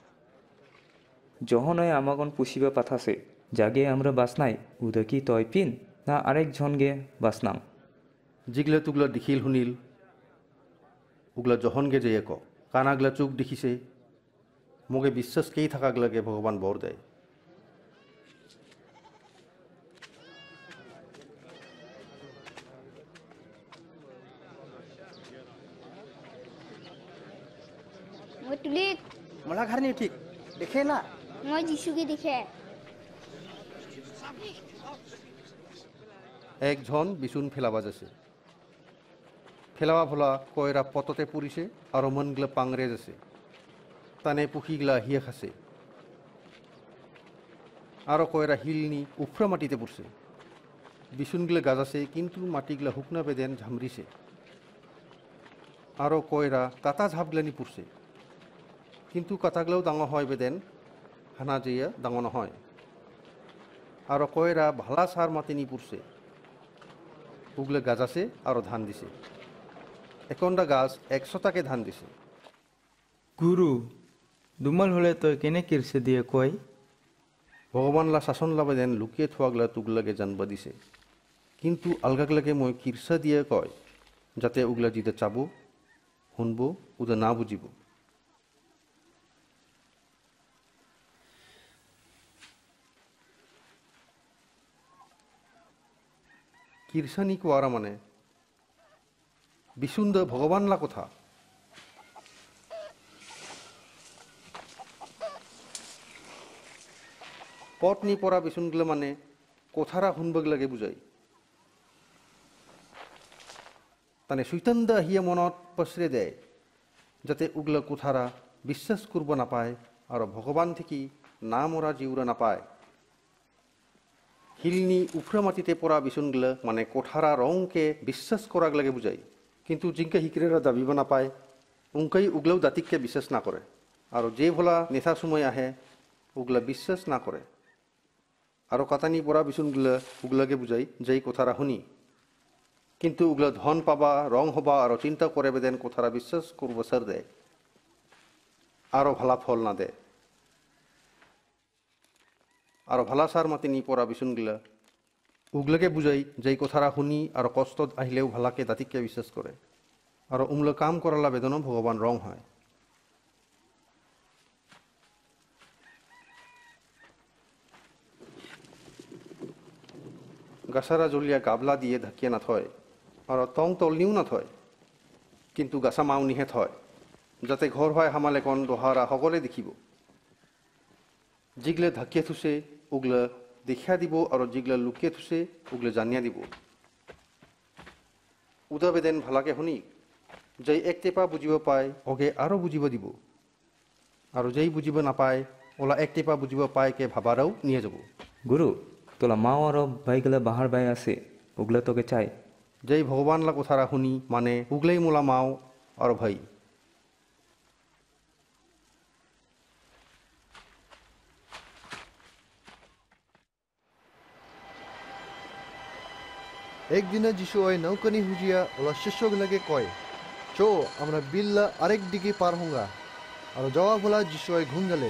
যহনয় আমাগন পুষিবা পাথাছে জাগে আমরা বাসনাই উদকি তয়পিন না আরেক জনগে বাসনাং জিগলা তুগলা দেখিল শুনিল উগলা জহনগে যে এক কানাগলা চোখ দেখিছে মোকে বিশ্বাসকেই থাকাগলাকে ভগবান বর দেয় মই তুলিত मला घर नहीं ठीक देखे ना মই যিশুকে দেখে একজন বিচুন ফেলাবা যাচ্ছে ফেলাবা ফলা কয়রা পততে পুরিছে আর মনগুলা পাংরে যাচ্ছে তানে পুখিগুলা হিয়া খাছে আরো কয়রা হিলনি উফরা মাটিতে পড়ছে বিচুনগুলা গাজাছে কিন্তু মাটিগুলা হুকনা বেদেন ঝামরিছে আরো কয়রা কাতা ঝাপগলানি পড়ছে কিন্তু কাতাগলাও ডাঙর হয় বেদেন হানা যেয়া ডাঙর নহয় আর কয়রা ভালা সার মাতিনি পড়ছে উগলে গাছ আছে আর ধান দিছে একনটা গাছ একশোটাকে ধান দিছে গুরু দুমাল হলে তো কেনে কিরছে দিয়ে কয় ভগবানলা শাসন লাভে দেন লুকিয়ে থোয়াগলা তুগলাকে জানবা দিছে কিন্তু আলগাগলাকে মই কিরসা দিয়ে কয় যাতে উগলা জিতে চাবো শুনবো উদা না বুঝিব কিরসানি কোয়ারা মানে বিশুন্দ ভগবানলা কথা পত্নী পরা বিশুনগুলো মানে কথারা শুনবগ লাগে বুঝাই তানে সুইতান্দা হিয়া মনত পসরে দেয় যাতে উগলা কোথারা বিশ্বাস করব নাপায় আর ভগবান থেকে না মরা জিউরা নাপায় হিলনি উফরা মাটিতে পড়া বিচুনগুলো মানে কোঠারা রংকে বিশ্বাস করার লাগে বুঝাই কিন্তু জিঙ্কা হিকরেরা দাবিব না পায় উঙ্কাই উগলাও দাতিককে বিশ্বাস না করে আর যে ভোলা নেশা সময় আহে উগলা বিশ্বাস না করে আর কাতানি পড়া বিচুনগুলো উগলাকে বুঝাই যেই কোথারা শুনি কিন্তু উগলা ধন পাবা রং হবা আর চিন্তা করে বেদেন কোথারা বিশ্বাস করব সার দেয় আরও ভালা ফল না দেয় আর ভালা সার মাতি নি পড়া বিচুনগুলা উগলাকে বুঝাই যেই কথারা শুনি আর কষ্ট আহিলেও ভালাকে দাতিককে বিশ্বাস করে আর উমলা কাম করালা বেদনও ভগবান রং হয় গাছারা জ্বলিয়া গাবলা দিয়ে ঢাকিয়ে না থয় আর টং তলনিও না থয় কিন্তু গাছা মাউনিহে থয় যাতে ঘর হয় হামালে কন দোহারা সকলে দেখিব জিগলে ঢাকিয়ে থুছে উগলা দেখিয়া দিব আর জিগলা লুকিয়ে থুছে উগলে জানিয়া দিব উদা বেদেন ভালাকে শুনি যেই এক টেপা বুঝিব পায় অগে আরও বুঝিব দিব আর যেই বুঝিব নাপায় ওলা এক টেপা বুঝিব পায় কে ভাবারাও নিয়ে যাব গুরু তোলা মাও আর ভাইগুলা বাহার বাই আছে উগলা তোকে চাই যেই ভগবানলা কথারা শুনি মানে উগলাই মোলা মাও আর ভাই একদিনে যিশুই নৌকানি হুজিয়া ওলা শিষ্যগুলাকে কয়, চো আমরা বিল্লা আরেক দিকে পার হোঙ্গা। আর যাওয়া বলা যিশুই ঘুম গেলে।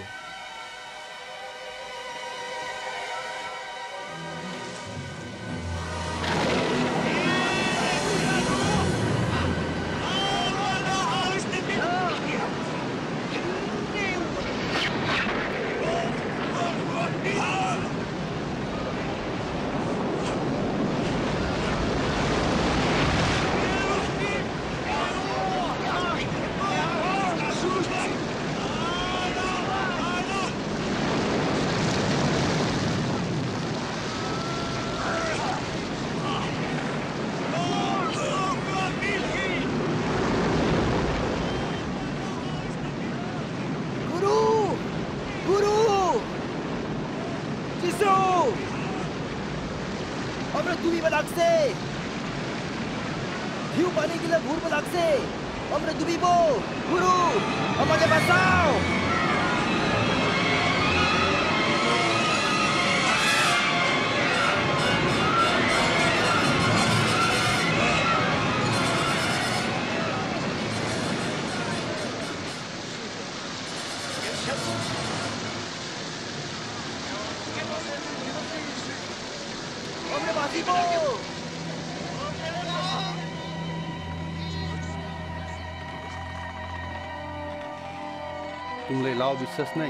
तुमले लाव विश्वास नहीं।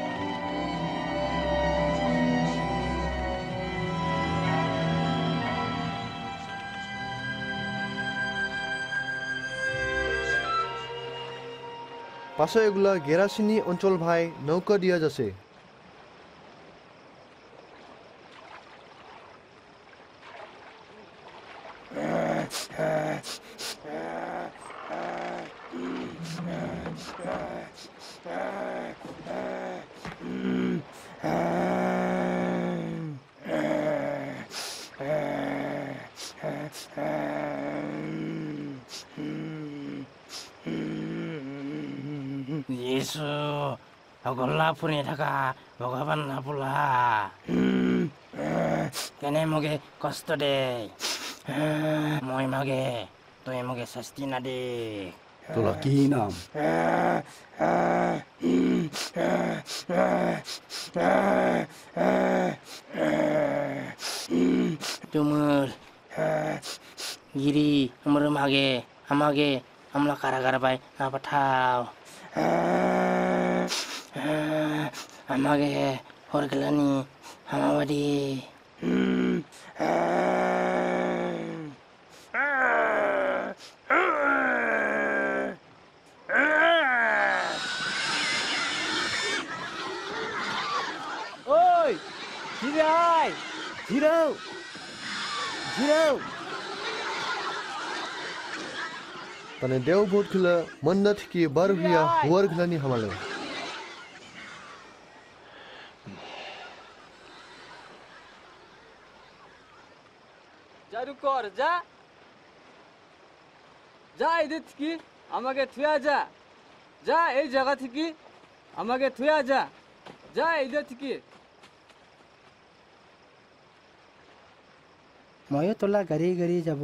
পাছে এগুলা গেরাচিনি অঞ্চল ভাই নৌকা দিয়া যাচ্ছে। যিশু অগল্লা ফুৰি থকা ভগৱান নাপোলা কেনে মোকে কষ্ট দে মই মাগে তই মোকে শাস্তি নাদে। তোলা কি নাম? তুমুল গিরি আমার মাগে আমাকে আমলা কারাগার পাই না পাঠাও আমাকে হরগলানি আমাবাড়ি ওই ধীরে আয় ধীরেও ধীরেও तने देव भूत खिला मन्नत की बर हुआ हुआ खिलानी हमारे जारू कर जा जा इधर की আমাকে থুয়া যা যা এই জায়গা থেকে আমাকে থুয়া যা যা ইধর থেকে ময়ো তোলা গাড়ী গাড়ী যাব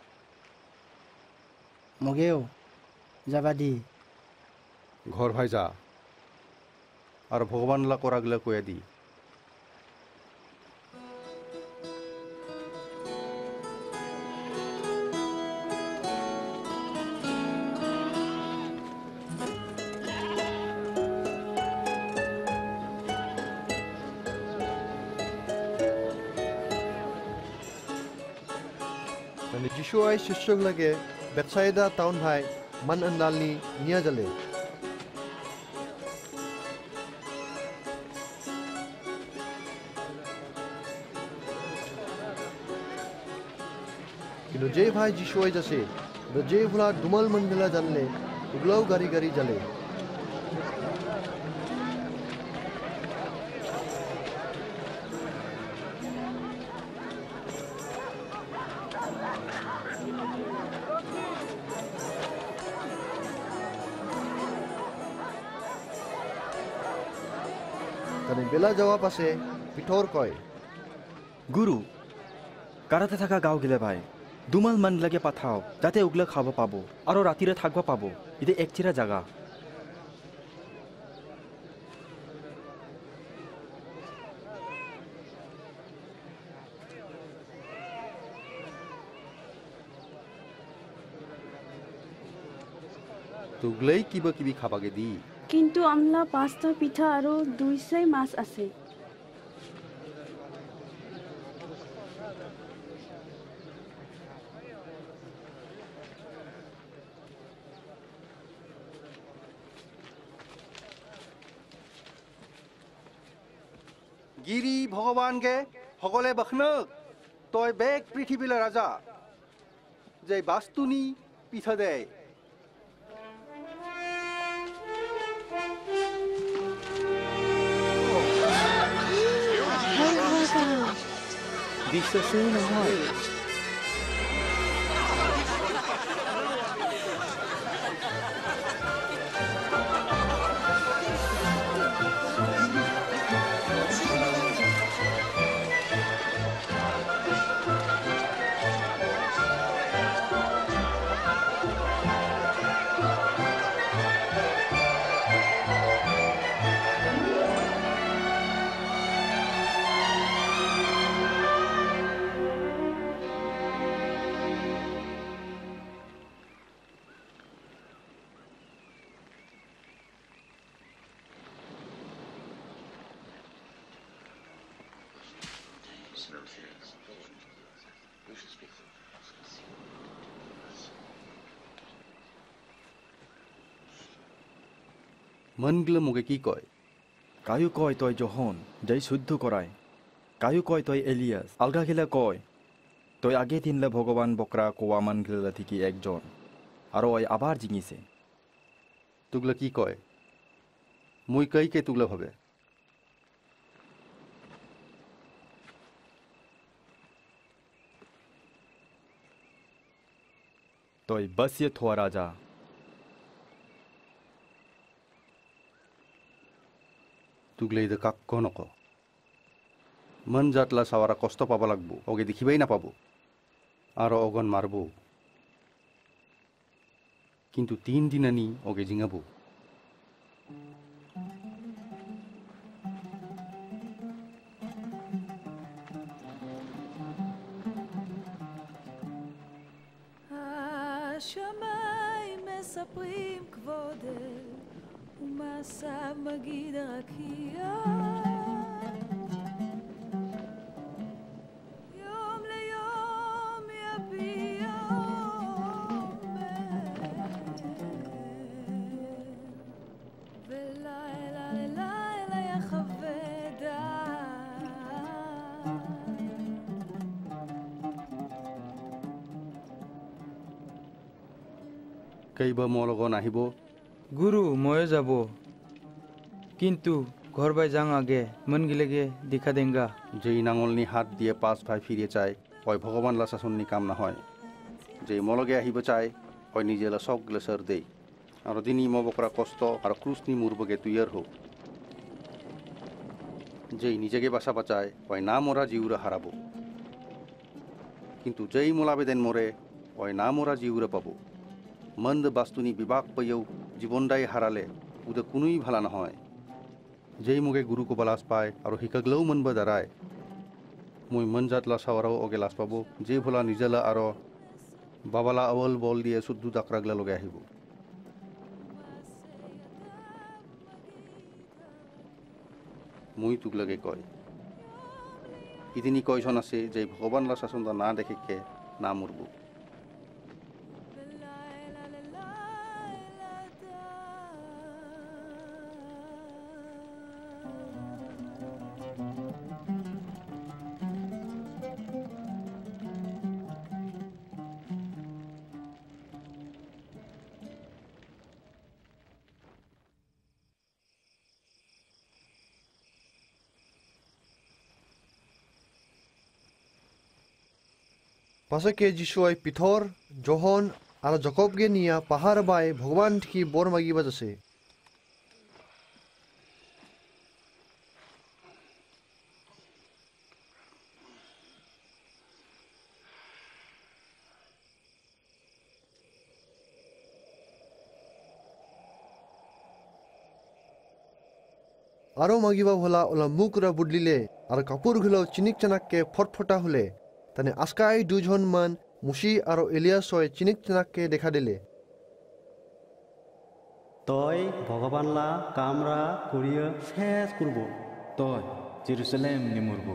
মগেও যাবা দি ঘর ভাই যা আর ভগবান লা করাগুলা কয়ে দি যিশু আই শিষ্যক লাগে বেতসাইদা টাউন ভাই মান আন্দালনি নিয়া জালে কিন্তু যে ভাই যিশু আই যাচ্ছে যে ভুলা দুমাল মন্দিলা জানলে ওগুলাও গাড়ি গাড়ি জালে বেলা যাওয়া পাশে পিঠর কয় গুরু কারাতে থাকা গাঁও গেলে ভাই দুমাল মান লাগে পাঠাও যাতে ওগুলো খাব পাবো আর রাতিরে থাকবা পাবো এটা একচিরা জায়গা তুগলেই কিবা কিবি খাবাগে দি কিন্তু আমলা পাঁচটা পিঠা আৰু দুইছাই মাছ আছে গিরি ভগবানকে সকলে বখনক তই বেগ পৃথিবীলে রাজা যে বাস্তুনি পিঠা দেয় বিশ্বাসেই নহয় মনগুলো মুখে কি কয় কায়ু কয় তই জহন যাই শুদ্ধ করায় কায়ু কয় তই এলিয়াস আলগা গেলে কয় তই আগে তিনলে ভগবান বকরা কোয়া মান গেলা থেকে একজন আর ওই আবার জিঙিছে তুগলা কি কয় মুই কই কে তুগলা ভাবে তই বসিয়ে থোয়া রাজা তুগলে ইদে কাক্ক নক মন জাতলা সাওয়ারা কষ্ট পাবা লাগবো ওকে দেখিবাই না পাবো আর অগন মারবো কিন্তু তিন দিনানি ওকে জিঙাবো השמיים מספרים כבודך ומסע מגיד הרקיע יום ליום יביע עומר ולילה ללילה יחווה কেইবা মলগন আহিব গুরু ময়ে যাব কিন্তু ঘর বাই যাং আগে মন গিলেগে দেখা দেঙ্গা যেই নাঙলনি হাত দিয়ে পাঁচ ভাই ফিরে চায় ওই ভগবান লা শাসননি কাম না হয় যেই মলগে আহিব চায় ওই নিজেলা সব গ্লেসার দেই আর দিনই মবকরা কষ্ট আর ক্রুশনি মুরবগে তুইয়ার হোক যেই নিজেকে বাসা বাঁচায় ওই না মরা জিউরা হারাবো কিন্তু যেই মোলাবেদেন মরে ওই না মরা জিউরা পাবো মন্দ বাস্তুনি বিবাক পাইও জীবনটাই হারালে উদে কোনোই ভালা নহয় যেই মুগে গুরুকো বালাস পায় আর শিকাগলেও মনবা দাঁড়ায় মুই মন জাতলা সাওয়ারাও ওকে লাস পাবো যে ভোলা নিজেলা আর বাবালা আওয়াল বল দিয়ে শুদ্ধ দাকরাগলা লগে আহিব মুই তুক লগে কয় ইদিনি কয়জন আছে যে ভগবান লা শাসনটা না দেখে না মরবো পাছকে যিশুৱাই পিঠৰ জহন আৰু জকবকে নিয়া পাহাৰ বাই ভগৱান ঠিকি বৰ মাগিব যাছে আরো মাগিবা ভোলা ওলা মুখরা বুডলিলে আর কাপড়গুলো চিনিক চানাককে ফটফটা হলে তানে আজকাই দুজন মান মুসি আর এলিয়াস হয় চিনিক চানাককে দেখা দিলে তই ভগবানলা কামরা করিয়ে শেষ করব তই জেরুসালেম নিমুরব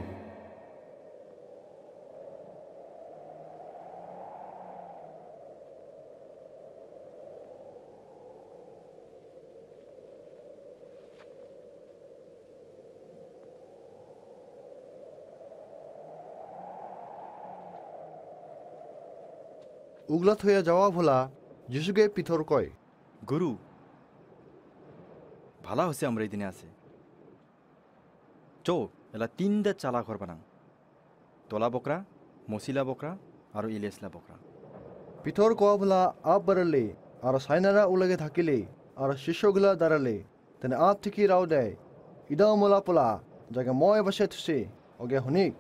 উগলাত হয়ে যাওয়া ভোলা যিশুকে পিথর কয় গুরু ভালা হচ্ছে আমরা এই দিনে আছে চো এলা তিনটা চালা ঘর বানাং তোলা বকরা মশিলা বকরা আর ইলেসলা বকরা পিথর কোয়া ভোলা আপ বাড়ালে আর সাইনারা উলাগে থাকিলে আর শিষ্যগুলা দাঁড়ালে তেনে আপ থেকে রাও দেয় ইদাও মোলা পোলা জায়গা ময় বসে থুসে ওগে হনিক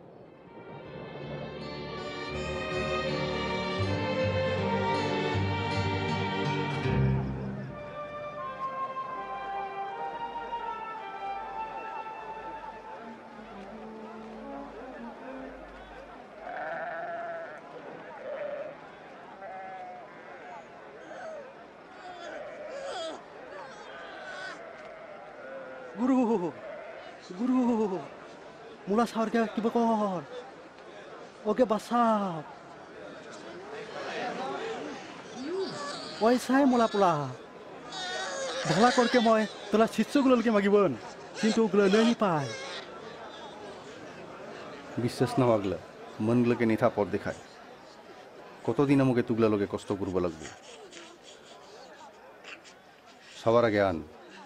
গুরু গুরু মোলা সারকে কিবা কর ওকে বাঁচাও ওই চাই মোলা পোলা ভালা করকে মই তোলা শিষ্যগুলোকে মাগিবন কিন্তু ওগুলো লই পায় বিশ্বাস না আগলা মনগুলোকে নিথা পর দেখায় কতদিন আমাকে তুগলা লোকে কষ্ট করবো লাগবে সবার আগে আন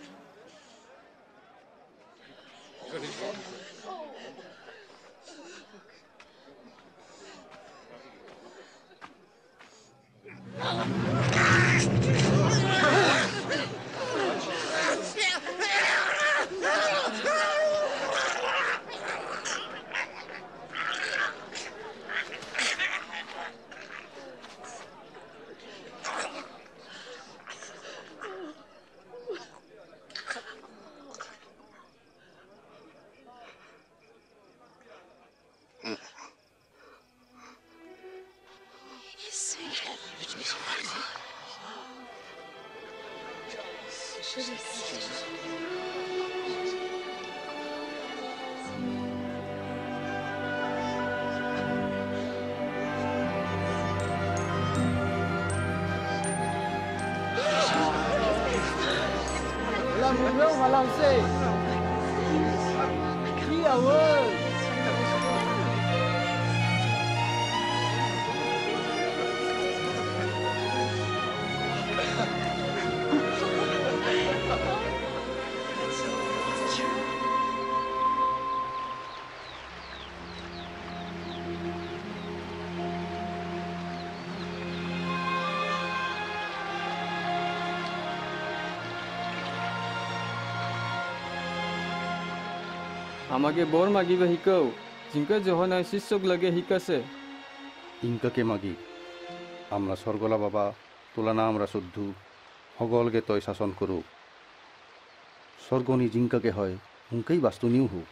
Malam malam se. Kia woi. আমাকে বর মাগিবে শিকাও জিঙ্কা যখন শিষ্যক লাগে শিকাছে ইনকাকে মাগি আমরা স্বর্গলা বাবা তুলনা আমরা শুদ্ধু সকলকে তই শাসন করু স্বর্গনি জিঙ্কাকে হয় হুঙ্কেই বাস্তুনিও হোক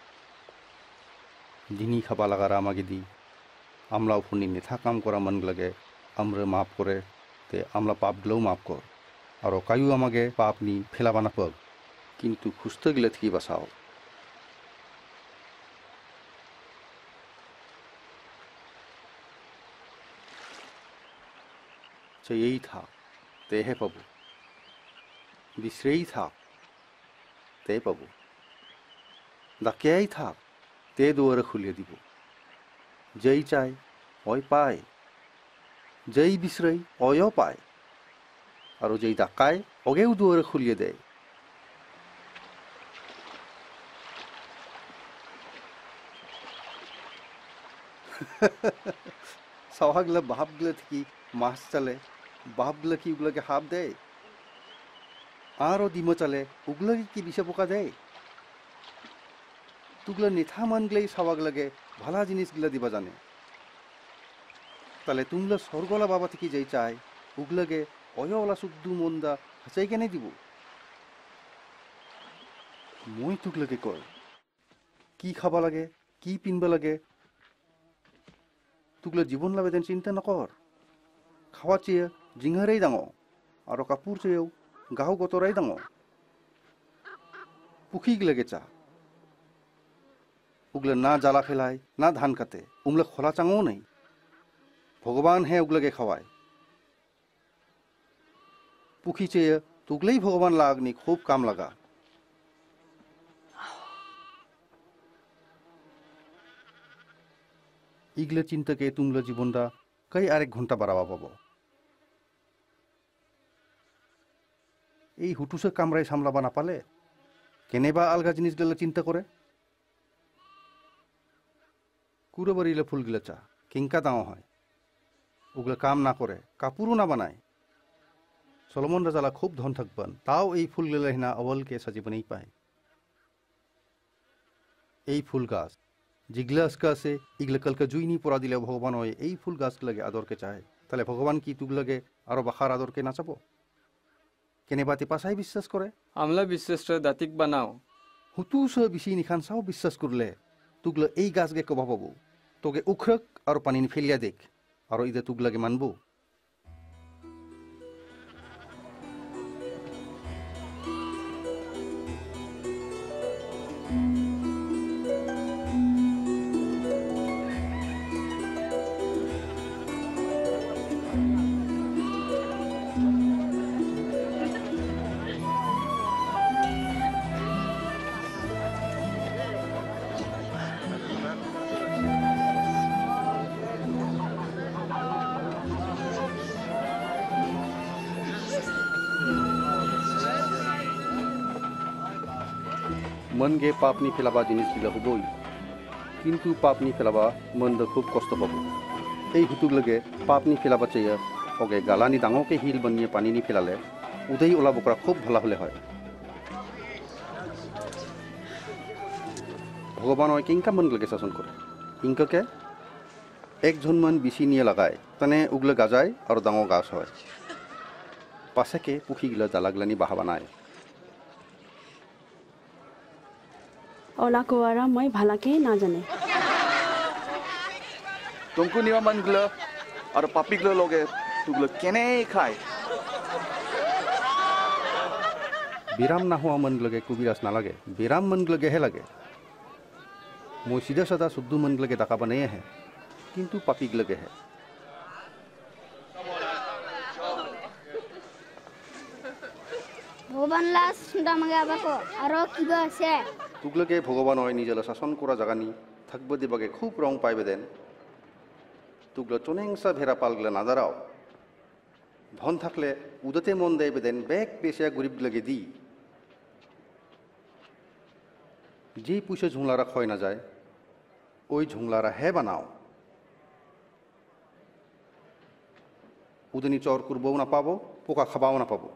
দিনী খাবা লাগারা আমাকে দি আমরা উপনি নেথা কাম করা মনগুলাকে আমরা মাফ করে তে আমরা পাপগুলোও মাফ কর আর কায়ু আমাকে পাপ নি ফেলাবা না পাব কিন্তু খুঁজতে গেলে থেকে বাঁচাও यही था ते है पबू बिसरेई था ते पबू दाक्याई था ते दुआर खुलिए दिबो जई चाय ओय पाए जई बिसरई ओयो पाए और जई दाकाय ओगेउ दुआर खुलिए दे सवागला बापगला थी मास चले बापगला की उगला के हाफ दे आरो दिमो चले उगला की विषय पोका दे तुगला निथा मान गले सवाग लगे भला जिनिस गला दिबा जाने ताले तुमला स्वर्गला बाबा थी जई चाय उगलगे अयोला सुद्दू मंदा हचाई के नहीं दिबो মই তোক লাগে কয় কি খাব লাগে কি পিনব লাগে তোকলে জীৱন লাভে যেন চিন্তা নকৰ খাওয়া চেয়ে জিঙাৰেই ডাঙৰ আৰু কাপোৰ চেয়েও গাও গতৰাই ডাঙৰ পুখীক লাগে চা উগলে না জ্বালা ফেলায় না ধান কাটে উমলে খোলা চাঙও নেই ভগবান হে উগলগে খাওয়ায় পুখী চেয়ে তুগলেই ভগবান লাগনি খুব কাম লাগা ইগলে চিন্তাকে তুমলে জীবনটা কই আরেক ঘন্টা বাড়াবা পাবো এই হুটুসে কামরাই সামলাবা না পালে কেনেবা আলগা জিনিসগুলো চিন্তা করে কুড়োবাড়িলে ফুলগুলো চা কিংকা দাও হয় ওগুলো কাম না করে কাপড়ও না বানায় সলোমন রাজালা খুব ধন থাকবেন তাও এই ফুলগুলো হিনা অবলকে সাজিবনেই পায় এই ফুল গাছ যেগুলো আজকে আছে এগুলো কালকে জুইনি পড়া দিলে ভগবান হয় এই ফুল গাছগুলোকে আদরকে চায় তাহলে ভগবান কি তুগলগে আরো বাখার আদরকে নাচাবো কেনেবাতে পাশাই বিশ্বাস করে আমলা বিশ্বাস দাতিক বানাও হুতুস বেশি নিখান চাও বিশ্বাস করলে তুগলো এই গাছকে কবা পাবো তোকে উখরক আর পানি ফেলিয়া দেখ আর ইদে তুগলাকে মানবো मन गे पापनी फेलाबा जिनिस गिला हबई किन्तु पापनी फेलाबा मन द खूब कष्ट पाबो এই হুতুক लगे पापनी फेलाबा चाहिए ओगे गालानी डांगो के हिल बनिए पानी नी फेलाले उदय ओला बकरा खूब भला हले হয় भगवान ओय किंका मन लगे शासन करे किंका के एक झन मन बिसी निये लगाय तने उगले गाजाय और डांगो गाछ হয় पासे के पुखी गिला जालागलानी बाहा बनाय ओला कोवारा मैं भला के ना जाने तुमको निवा मन गला और पापी गला लोगे तुगला केने खाय बिराम ना हुआ मन लगे कुबिरास ना लगे बिराम मन लगे है लगे मो सीधा साधा शुद्ध मन लगे दाका बने है किंतु पापी लगे है भगवान लास सुंदा मगे आबाको आरो किबा আছে तुगलगे भगवान হয় নিজলা শাসন করা জাগানি থাকবে দিবাগে খুব রং পাইবে দেন তুগলা চনেংসা ভেরা পালগলা না দাঁড়াও ধন থাকলে উদতে মন দেবে দেন ব্যাগ পেশিয়া গরিব লাগে দি যে পুষে ঝুংলারা খয় না যায় ওই ঝুংলারা হে বানাও উদনি চর করবও না পাবো পোকা খাবাও না পাবো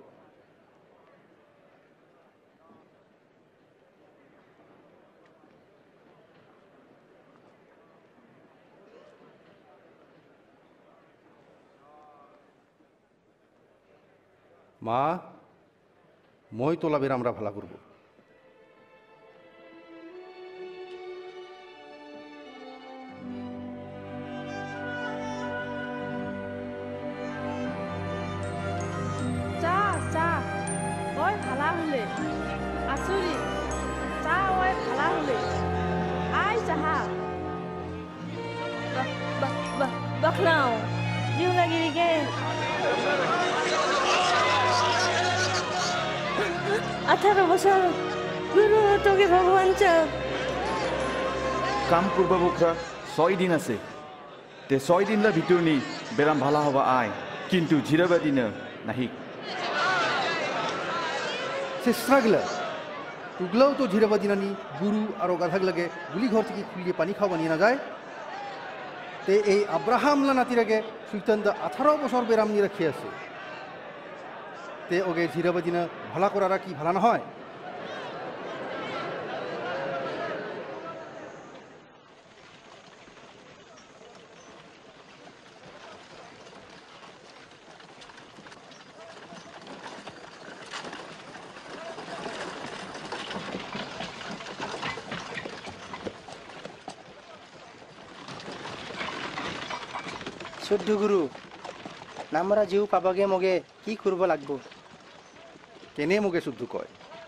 মা মই তোলা বের আমরা ভালা করব চা চা ওই ভালা হলে আসুরি চা ওই ভালা হলে আই চাহা বাখনাও জিউ লাগি গে আঠারো বছর গুরু তোকে ভগবান চাও কাম করবা বকরা ছয় দিন আছে তে ছয় দিন ভিতর নি বেরাম ভালা হবা আয় কিন্তু জিরাবা দিন নাহি চেষ্টাগলা তুগলাও তো জিরাবা দিনানি গুরু আর গাধাগ লাগে গুলি ঘর থেকে খুলিয়ে পানি খাওয়া নিয়ে না যায় তে এই আব্রাহাম লা নাতিরাগে সুলতান দা আঠারো বছর বেরাম নিয়ে রাখি আছে তে ওগে জিরাবা দিনা ভালা করারা কি ভালা না হয় শুদ্ধ গুরু নামরা জিউ পাবগে মগে কি করব লাগবো কেনে মগে শুদ্ধ কয়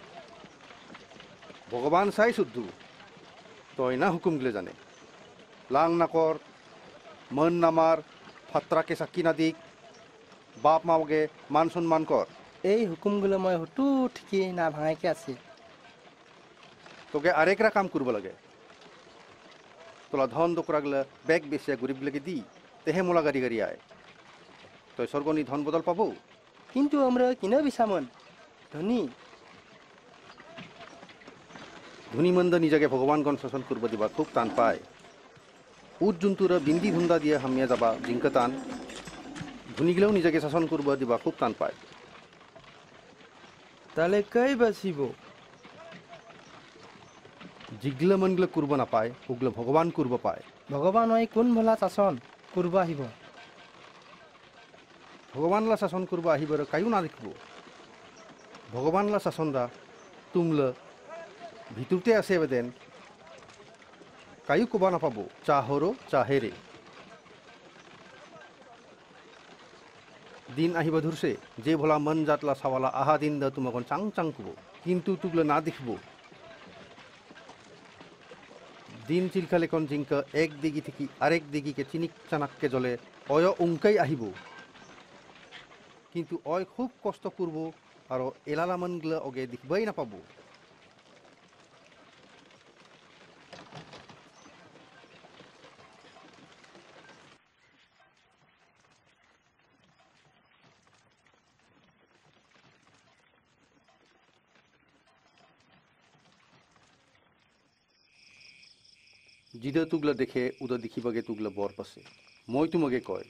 ভগবান চাই শুদ্ধ তই না হুকুম গলে জানে লাং নাকৰ মন নামাৰ ফাত্ৰাকে চাকি নাদিক বাপ মাওগে মান সন্মান কৰ এই হুকুমগুলো মই হটু ঠিকি না ভাঙাইকে আছে তোকে আরেকরা কাম করব লাগে তোলা ধন দোকরাগলে ব্যাগ বেসিয়া গরিবগুলোকে দি তেহে মোলা গাড়ি গাড়ি আয় তই স্বর্গনি ধন বদল পাবো কিন্তু আমরা কিনা বিসামন ধনী ধনী মন্দ নিজকে ভগবানগণ শাসন করব দিবা খুব টান পায় উট জন্তুরা বিন্দি ধুন্দা দিয়ে হামিয়া যাবা জিঙ্ক টান ধনীগুলোও নিজকে শাসন করব দিবা খুব টান পায় তাহলে কাই বাঁচিব जिगले मनगले करब नापाय उगले भगवान करब पाय भगवान হয় কোন ভলা শাসন করব আহিব भगवानला शासन करब আহিবৰ কায়ো না দেখিব भगवानला शासन दा तुमले ভিতৰতে আছে বেদেন কায়ো কবা নাপাব চাহৰো চাহেৰে দিন আহিব ধৰছে যে ভলা মন জাতলা সাৱালা আহা দিন দা তোমাক চাং চাং কব কিন্তু তুগলে না দেখিব দিন চিলকালে কোন জিঙ্ক এক দিগি থেকে আরেক দিগিকে চিনিক চানাককে জ্বলে অয় উঙ্কাই আহিব কিন্তু অয় খুব কষ্ট করব আর এলালামনগুলো ওগে দেখবাই না পাবো जिदे तुगला देखे उदा देखिबागे तुगला बर पासे মই तुमगे कय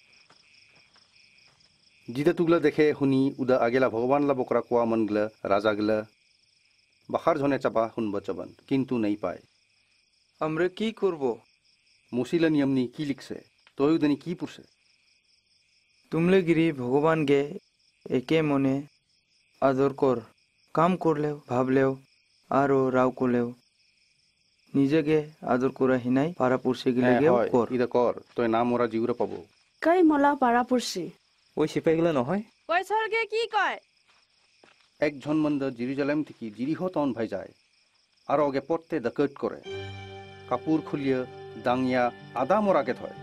जिदे तुगला देखे हुनी उदा आगेला भगवान ला बकरा कोआ मनगला राजा गला बाखार जने चाबा हुन बचबन किंतु नहीं पाए আমরা কি করব मुसिला नियमनी की लिखसे तोय उदनी की पुरसे तुमले गिरी भगवान गे एके मने आदर कर काम करलेও ভাবলেও आरो राव करलेও নিজেকে আদর করা হিনাই পাড়া পড়ছে গিলে কর ইদা কর তই নাম ওরা জিউরে পাবো কাই মলা পাড়া পড়ছে ওই সিপাই গিলা নহয় কই সরগে কি কয় এক জন মন্দ জেরুজালেম থেকে জিরিহ তন ভাই যায় আর ওগে পড়তে দকট করে কাপুর খুলিয়ে দাংয়া আদা মরাকে থয়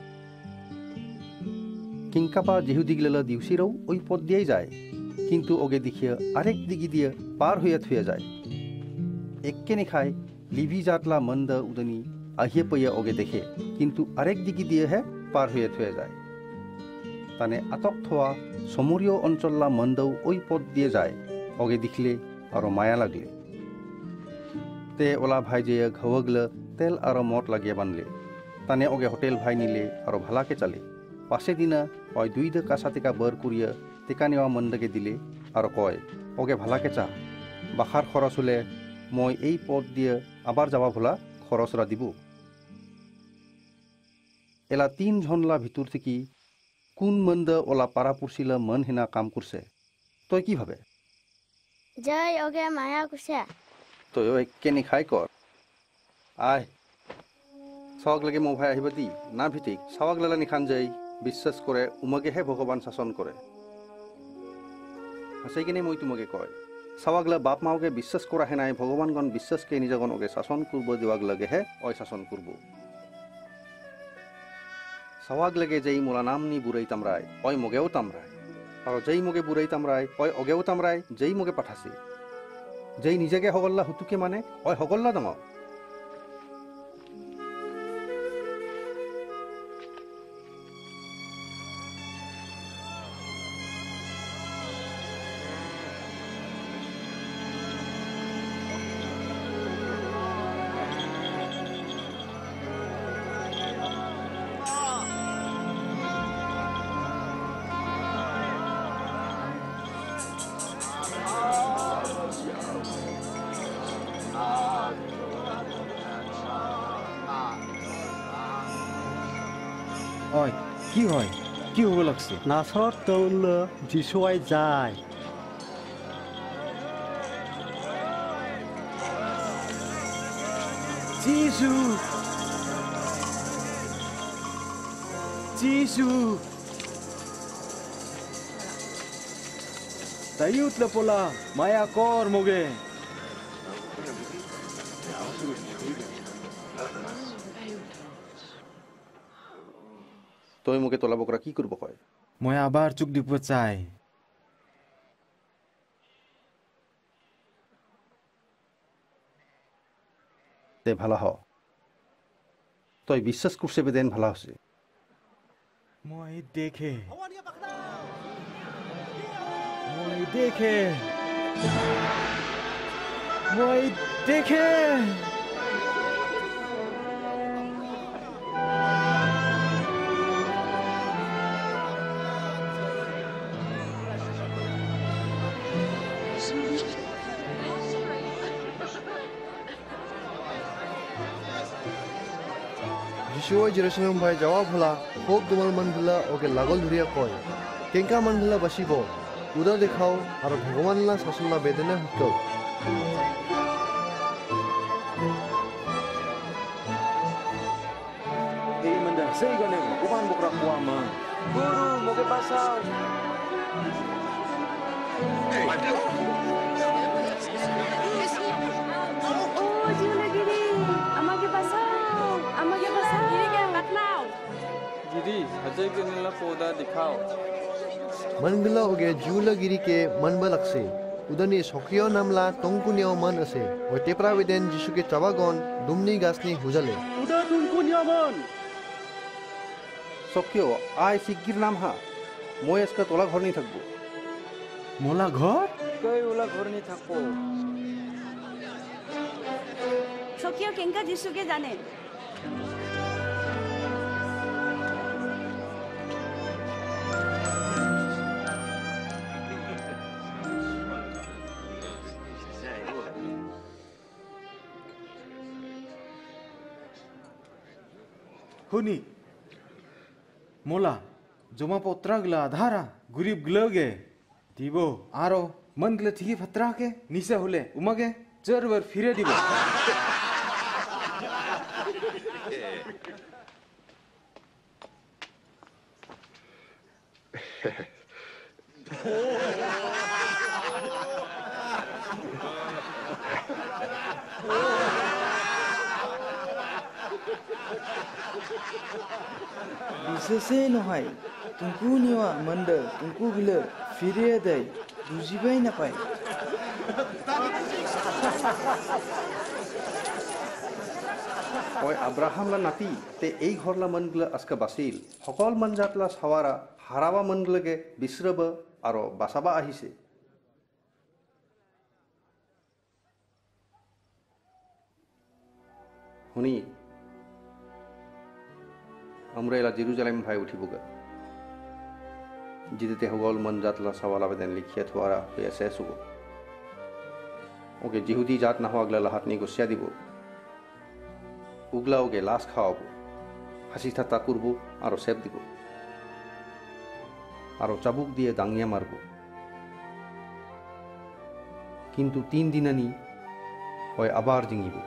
কিংকাপা জিহুদি গিলা দিউসিরও ওই পথ দিয়েই যায় কিন্তু ওগে দেখিয়ে আরেক দিগি দিয়ে পার হইয়া থুয়ে যায় এককে নিখায় लिबी जातला मंद उदनी আহিয়ে পইয়া ওগে দেখে কিন্তু আরেক দিকে দিয়ে হে পার হয়ে থয়ে যায় তানে আটক থোয়া সমরীয় অঞ্চললা মন্দও ওই পথ দিয়ে যায় ওগে দেখলে আর মায়া লাগলে তে ওলা ভাই যে ঘাওগলে তেল আর মট লাগিয়ে বানলে তানে ওগে হোটেল ভাই নিলে আর ভালাকে চালে পাশে দিনা ওই দুই দে কাছা টেকা বার করিয়া টেকা নেওয়া মন্দকে দিলে আর কয় ওগে ভালাকে চা বাখার খরচ হলে মই এই পথ দিয়ে আবার যাবা ভোলা খরচরা দিব এলা তিন ঝনলা ভিতর থেকে কোন মন্দ ওলা পাড়া পুরছিলা মন হেনা কাম করছে তই কি ভাবে জয় ওগে মায়া কুছে তই কেনে খাই কর আয় সওয়াগ লাগে মো ভাই আহিবা দি না ভিতিক সওয়াগ লালা নিখান যাই বিশ্বাস করে উমগেহে ভগবান শাসন করে হাসাই কিনে মই তোমাকে কয় সওয়াগলা বাপ মাওকে বিশ্বাস করা হে নাই ভগবানগণ বিশ্বাসকে নিজগণ ওগে শাসন করব দিবাগ লাগে হে ওই শাসন করব সওয়াগ লাগে যেই মোলা নাম নি বুড়াই তামরাই ওই মগেও তামরাই আর যেই মগে বুড়াই তামরাই ওই অগেও তামরাই যেই মগে পাঠাছে যেই নিজেকে হগল্লা হুতুকে মানে ওই হগল্লা দাঙাও ওই কি হয় কি হব লাগছে নাছৰত তৌল যিশুৱাই যায় যিশু Jisu. Tayut la pola, maya kor moge. তই মোকে তোলা বকৰা কি কৰিব কয়? মই আবার চুক দিব চাই। তে ভালো হ। তই বিশ্বাস করছে বেদেন ভালো হচ্ছে। মই দেখে। মই দেখে। মই দেখে। যিশুৱে জেৰুচালেম ভাই জবাব হলা হোক তোমাৰ মান ভিলা ওকে লাগল ধৰিয়া কয় কেংকা মান ভিলা বাচিব উদা দেখাও আৰু ভগৱানলা শাসনলা বেদনা হকল এই মন্দা সেই গনে ভগৱান বকৰা কোৱা মান গুৰু মোকে বাঁচাও ও জিউলাগিরি আমাকে বাঁচাও আমাকে বাঁচাও গিরিকে বাঁচাও गिरी हजय के नीला पौधा दिखाओ मन बिला ओगे जिउलागिरी के मन बलकसे उदनी सखियो नामला टंकुनियो मन असे ओ टेपरा वेदेन जिसुके चाबागन दुमनी गासनी हुजाले उदा टंकुनियो मन सखियो आय सिगिर नाम हा মই আজকে তোলা ঘর নি থাকবো মোলা ঘর কই ওলা ঘর নি থাকবো সখিও কেংকা যিশুকে জানে हुनी मोला जमा पोत्रा गला आधारा गुरीब गलगे दिबो आरो मन गले थिगी फत्रा के निसे होले उमगे जरवर फिरे दिबो বিশেষে নহয় তুমকু নিয়া মন্দ তুমকু গলে ফিরিয়ে দেয় বুঝিবাই না পায় ওই আব্রাহামলা নাতি তে এই ঘরলা মনগুলা আজকে বাসিল সকল মনজাতলা সাওয়ারা হারাবা মনগুলাকে বিশ্রব আর বাসাবা আহিছে শুনি আমরা এলা জেরুজালেম ভাই উঠিবগা जिते हगल मन जातला सवाल आवेदन लिखिया थुआरा पे एसेस हो ओके जिहुदी जात ना हो अगला लहातनी को सिया दिबो उगला ओके लाश खाओबो हासि ठाट्टा करबो आरो सेब दिबो आरो चाबुक दिए दांगिया मारबो किन्तु तीन दिनानी ओय आबार जिंगिबो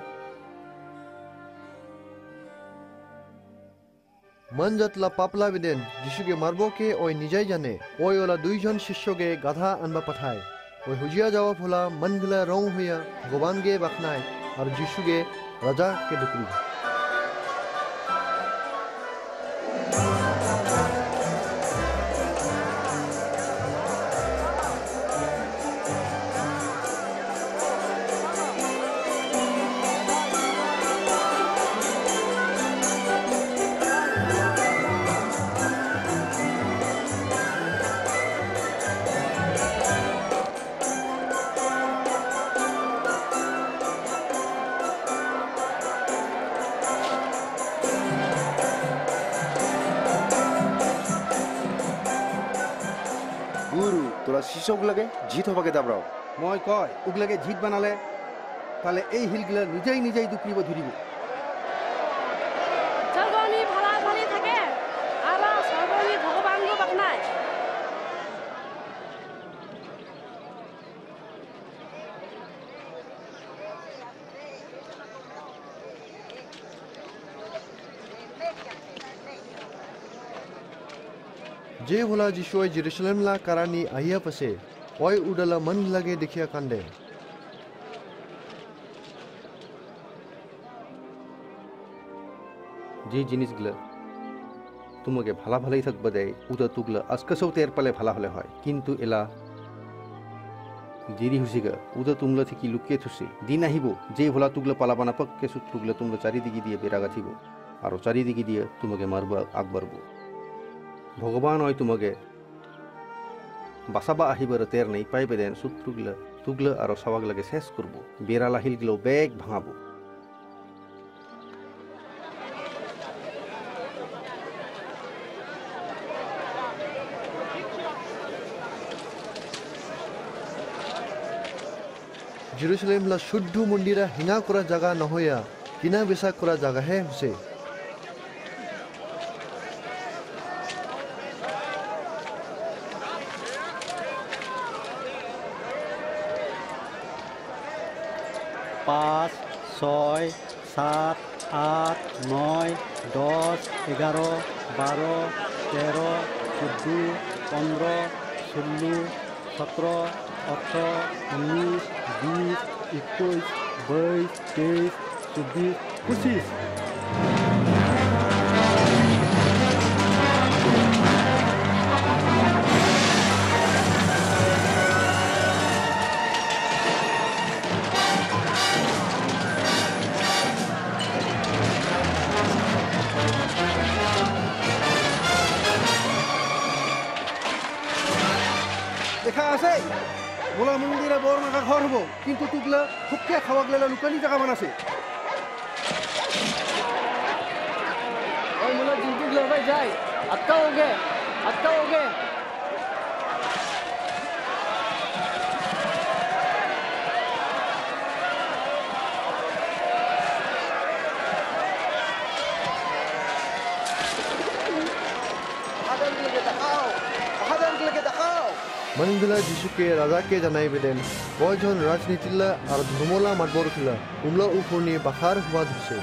मन जतला पापला विदेन जिसुके मारबो के ओय निजाय जाने ओय ओला दुईजन शिष्यगे गाधा अनबा पठाय ओय हुजिया जावा फुला मन गिला रंग हुया भगवान गे बखनाय और जिसुगे राजा के दुकरी শিশক লাগে জিত হবাকে দাবরাও মই কয় উগলাকে জিত বানালে তাহলে এই হিলগুলা নিজেই নিজেই দুকরিব ধরিব সর্বনি ভালা ভালি থাকে আর সর্বনি ভগবানকে বাখনায় जे भोला जिशुए जेरुसलेम ला करानी आहिया पसे ओय उडला मन लगे देखिया कांदे जे जिनिसगुलो तुमगे भाला भालाई थाकबा दे उदा तुगला आजकासौ तेर पाले भाला हले হয় কিন্তু এলা জিরি হুসিগা উদা তুমলা থেকে লুকিয়ে থুসি দিন আহিব যে ভোলা তুগলা পালাবানা পক্কে সুত তুগলা তুমলা চারিদিকে দিয়ে বেড়া গাথিব আর চারিদিকে দিয়ে তোমাকে মারবা আগবারব ভগবান হয় তোমাকে বাসাবা আহিবার তের নেই পাইবে দেন সুত তুগলা তুগলা আর সবাগলাকে শেষ করব বেড়া লাহিলগুলো বেগ ভাঙাবো जेरुसलेम ला शुद्ध मंदिरा हिंगा करा जगह न होया किना बेसा करा जगह है उसे पाँच छय सात आठ नय दस एगारो बारो तेरो चौदह पंद्रह षोलो सत्रह अठारह उन्नीस बीस इक्कीस बाईस तेईस चौबीस पच्चीस দেখা আছে बोला मंदिरा बर माखा घर हबो किन्तु तुगला हुक्के खावागला लुकानी जगह बानासे ओय मोला जिंदुगला भाई जाय अक्का होगे अक्का होगे हादर के दिखाओ हादर के दिखाओ मनगला जिसु के राजा के जनाई बेदेन बयजन राजनीतिला और धर्मला मातबर खिला उमला उफरनी बाखार हुआ धुसे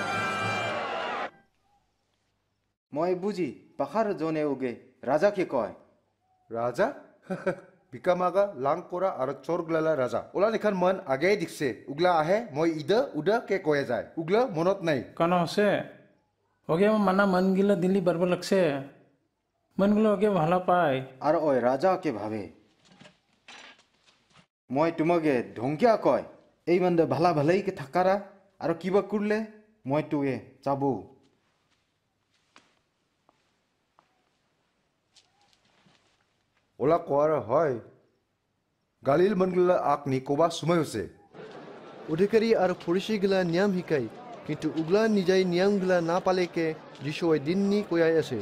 মই বুঝি বাখার জনে ওগে রাজা কে কয় राजा बिकामागा लांग कोरा और चोर गलाला राजा ओला निखान मन आगे दिखसे उगला आहे মই इदा उदा के कोया जाय उगला मनत नहीं कनो से ओगे मना मन गिला दिल्ली बरबर लगसे मनगुलो ओगे भाला पाय আর ওই রাজা কে ভাবে মই তোমাকে ধমকিয়া কয় এই মন্দে ভালা ভালাই কে থাকারা আর কিবা করলে মই তুয়ে যাবো ओला कोरा হয় गालिल मनगला आकनी कोबा सुमाय होसे अधिकारी और फरिसी गला नियम हिकाई किंतु उगला निजाय नियम गला ना पाले के जिसुए दिननी कोयाय आसे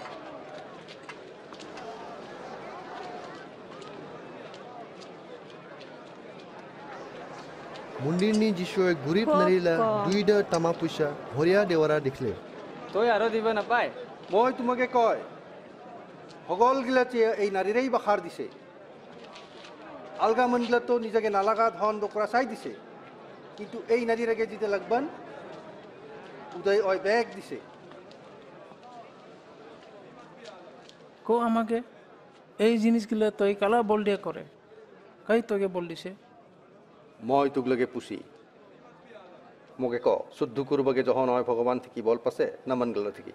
मुंडिनी जिसुए गुरीब नारीला दुईडा तामा पैसा भरिया देवरा देखले तोय आरो दिबा ना पाय মই তোমাকে কয় সকল গিলাতে এই নারীরাই বাখার দিছে আলগা মনগিলা তো নিজেকে নালাগা ধন দোকরা চাই দিছে কিন্তু এই নারীরাকে দিতে লাগবান উদয় ওই ব্যাগ দিছে কো আমাকে এই জিনিসগুলো তই কালা বল দিয়া করে কাই তোকে বল দিছে মই তুগলকে পুষি মোকে ক শুদ্ধ করবগে যখন হয় ভগবান থেকে বল পাছে না মনগলা থেকে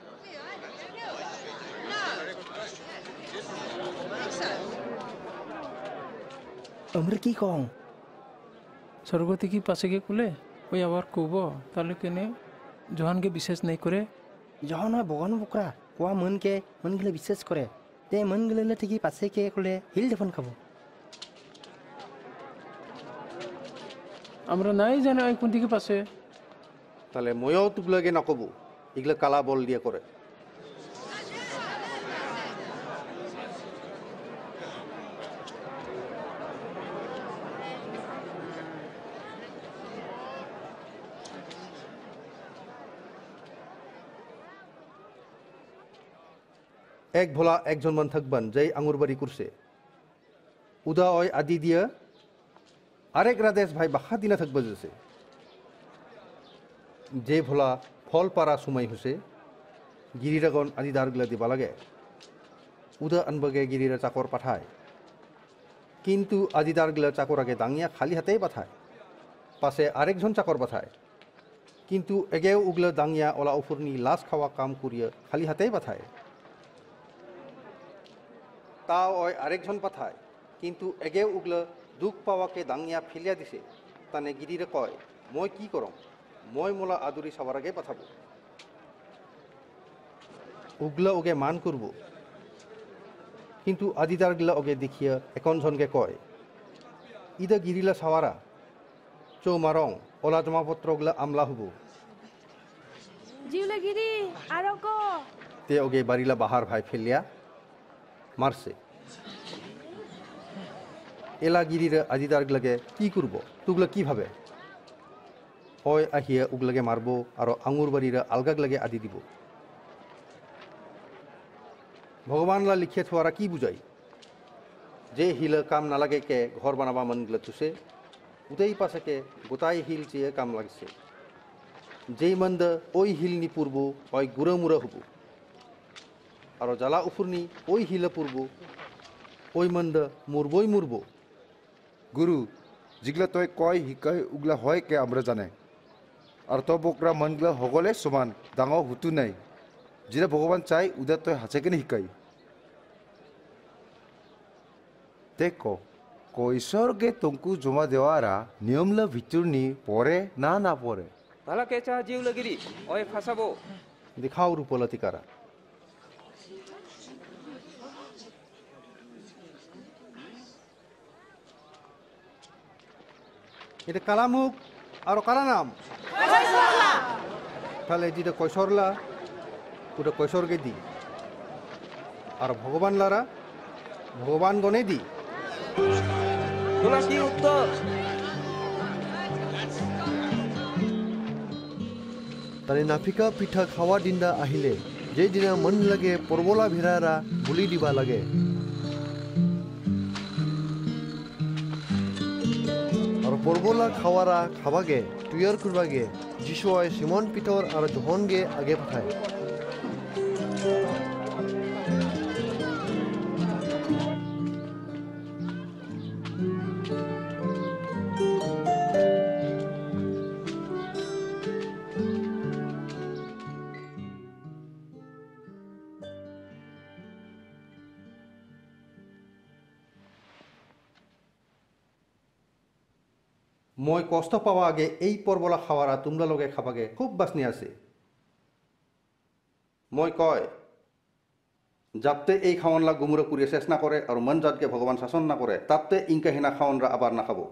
আমরা কি কম স্বর্গতি কি পাশে গে কুলে ওই আবার কব তাহলে কেনে জহানকে বিশেষ নাই করে যখন হয় ভগবান বকরা কোয়া মনকে মনগুলো বিশ্বাস করে তে মনগুলো ঠিকই পাশে কে কুলে হিল দেখুন খাবো আমরা নাই জানে ওই কোন দিকে পাশে তাহলে ময়ও তুগলকে নকব এগুলো কালা বল দিয়ে করে এক ভোলা একজন মান থাকবান যাই আঙুরবাড়ি করছে উদা ওই আদি দিয়া আরেক রাদেশ ভাই বাহা দিনা থাকবা যেছে যে ভোলা ফল পারা সময় হসে গিরিরাগন আদি দারগুলা দিবা লাগে उदा अनबगे गिरिरा चाकर पाठाय किन्तु आदिदार गला चाकर आगे दांगिया खाली हाथे पाठाय पासे आरेक जन चाकर पाठाय किन्तु एगे उगला दांगिया ओला उफुरनी लास खावा काम करिया खाली हाथे पाठाय ताव ओय आरेक जन पाठाय किन्तु एगे उगला दुख पावा के दांगिया फिलिया दिसे ताने गिरिरे कय মই কি করম মই মোলা আদুরি সবার আগে পাঠাবো উগলা ওকে মান করব কিন্তু আদিদার গিলা ওকে দেখিয়া এখন জনকে কয় ইদা গিরিলা সাওয়ারা চৌ মারং ওলা জমাপত্রগুলা আমলা হব জিউলা গিরি আর কো তে ওকে বাড়িলা বাহার ভাই ফেলিয়া মারছে এলা গিরিরে আদিদার গিলাকে কি করব তুগলা কি ভাবে হয় আহিয়া উগলাগে মারব আর আঙুর বাড়িরা আলগাগ লাগে আদি দিব ভগবানলা লিখিয়া থোয়ারা কি বুঝাই যে হিল কাম নালাগে কে ঘর বানাবা মন গিলা তুসে উতেই পাশে গোটাই হিল চেয়ে কাম লাগছে যেই মন্দ ওই হিল নি পূর্ব ওই গুড়া মুড়া হব আর জ্বালা উফুরনি ওই হিলে পূর্ব ওই মন্দ মুরবই মুরব গুরু जिगला तय कय हिकाय उगला হয় কে আমরা জানে আর তো বকরা মনগলা হগলে সমান ডাঙর হুতু নাই যেটা ভগবান চাই উদা তয় হাসে কেনে হিকাই দেখো কৈশোরকে তঙ্কু জমা দেওয়ারা নিয়মলা ভিতরনি পরে না না পরে ভালো কেচা জিউ লগিরি ওই ফাসাবো দেখাও রূপলতিকারা এটা কালামুখ আর কারা নাম তাহলে যেটা কৈশোরলা ওটা কৈশোরকে দি আর ভগবান লারা ভগবান গনে দি তোলা কি উত্তর তারে নাফিকা পিঠা খাওয়া দিনদা আহিলে যে দিনা মন লাগে পরবলা ভিড়ারা বুলি দিবা লাগে আর পরবলা খাওয়ারা খাবাগে তুয়ার করবাগে যিশুয় সিমন পিঠর আর জহনগে আগে পাঠায় মই কষ্ট পাওয়া আগে এই পরবলা খাওয়ারা তোমরা লগে খাবাগে খুব বাসনি আছে মই কয় যাতে এই খাওয়ানলা গুমুরে কুড়িয়ে শেষ না করে আর মন জাতকে ভগবান শাসন না করে তাতে ইনকা হিনা খাওয়ানরা আবার না খাবো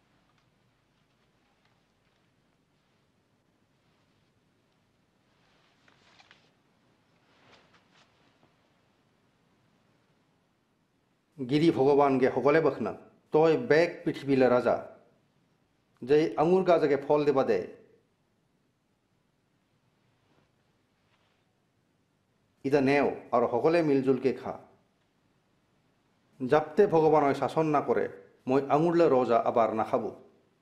গিরি ভগবানকে সকলে বখনা তই বেগ পৃথিবীলে রাজা যে আঙুর গাছকে ফল দেবা দে ইদা নেও আর সকলে মিলজুলকে খা যাতে ভগবান শাসন না করে মই আঙুরলে রোজা আবার না খাবো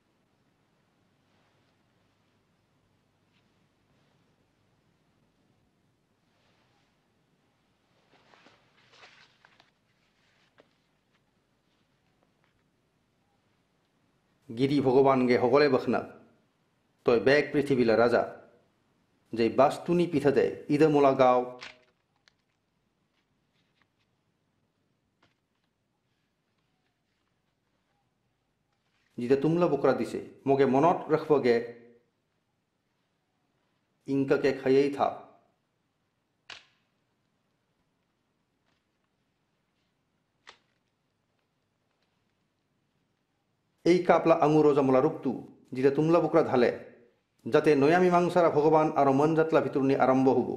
গিরি ভগবানকে সকলে বখনা তই বেগ পৃথিবীলা রাজা যে বাস্তুনি পিঠা দেয় ইদা মোলা গাও যেটা তুমলা বকরা দিছে মগে মনত রাখবগে ইনকাকে খাইয়েই থাক এই কাপলা আঙুর রোজামলা রুক্তু যেটা তুমলা বুকরা ঢালে যাতে নয়া মীমাংসারা ভগবান আর মন যাত্রা ভিতরনি আরম্ভ হব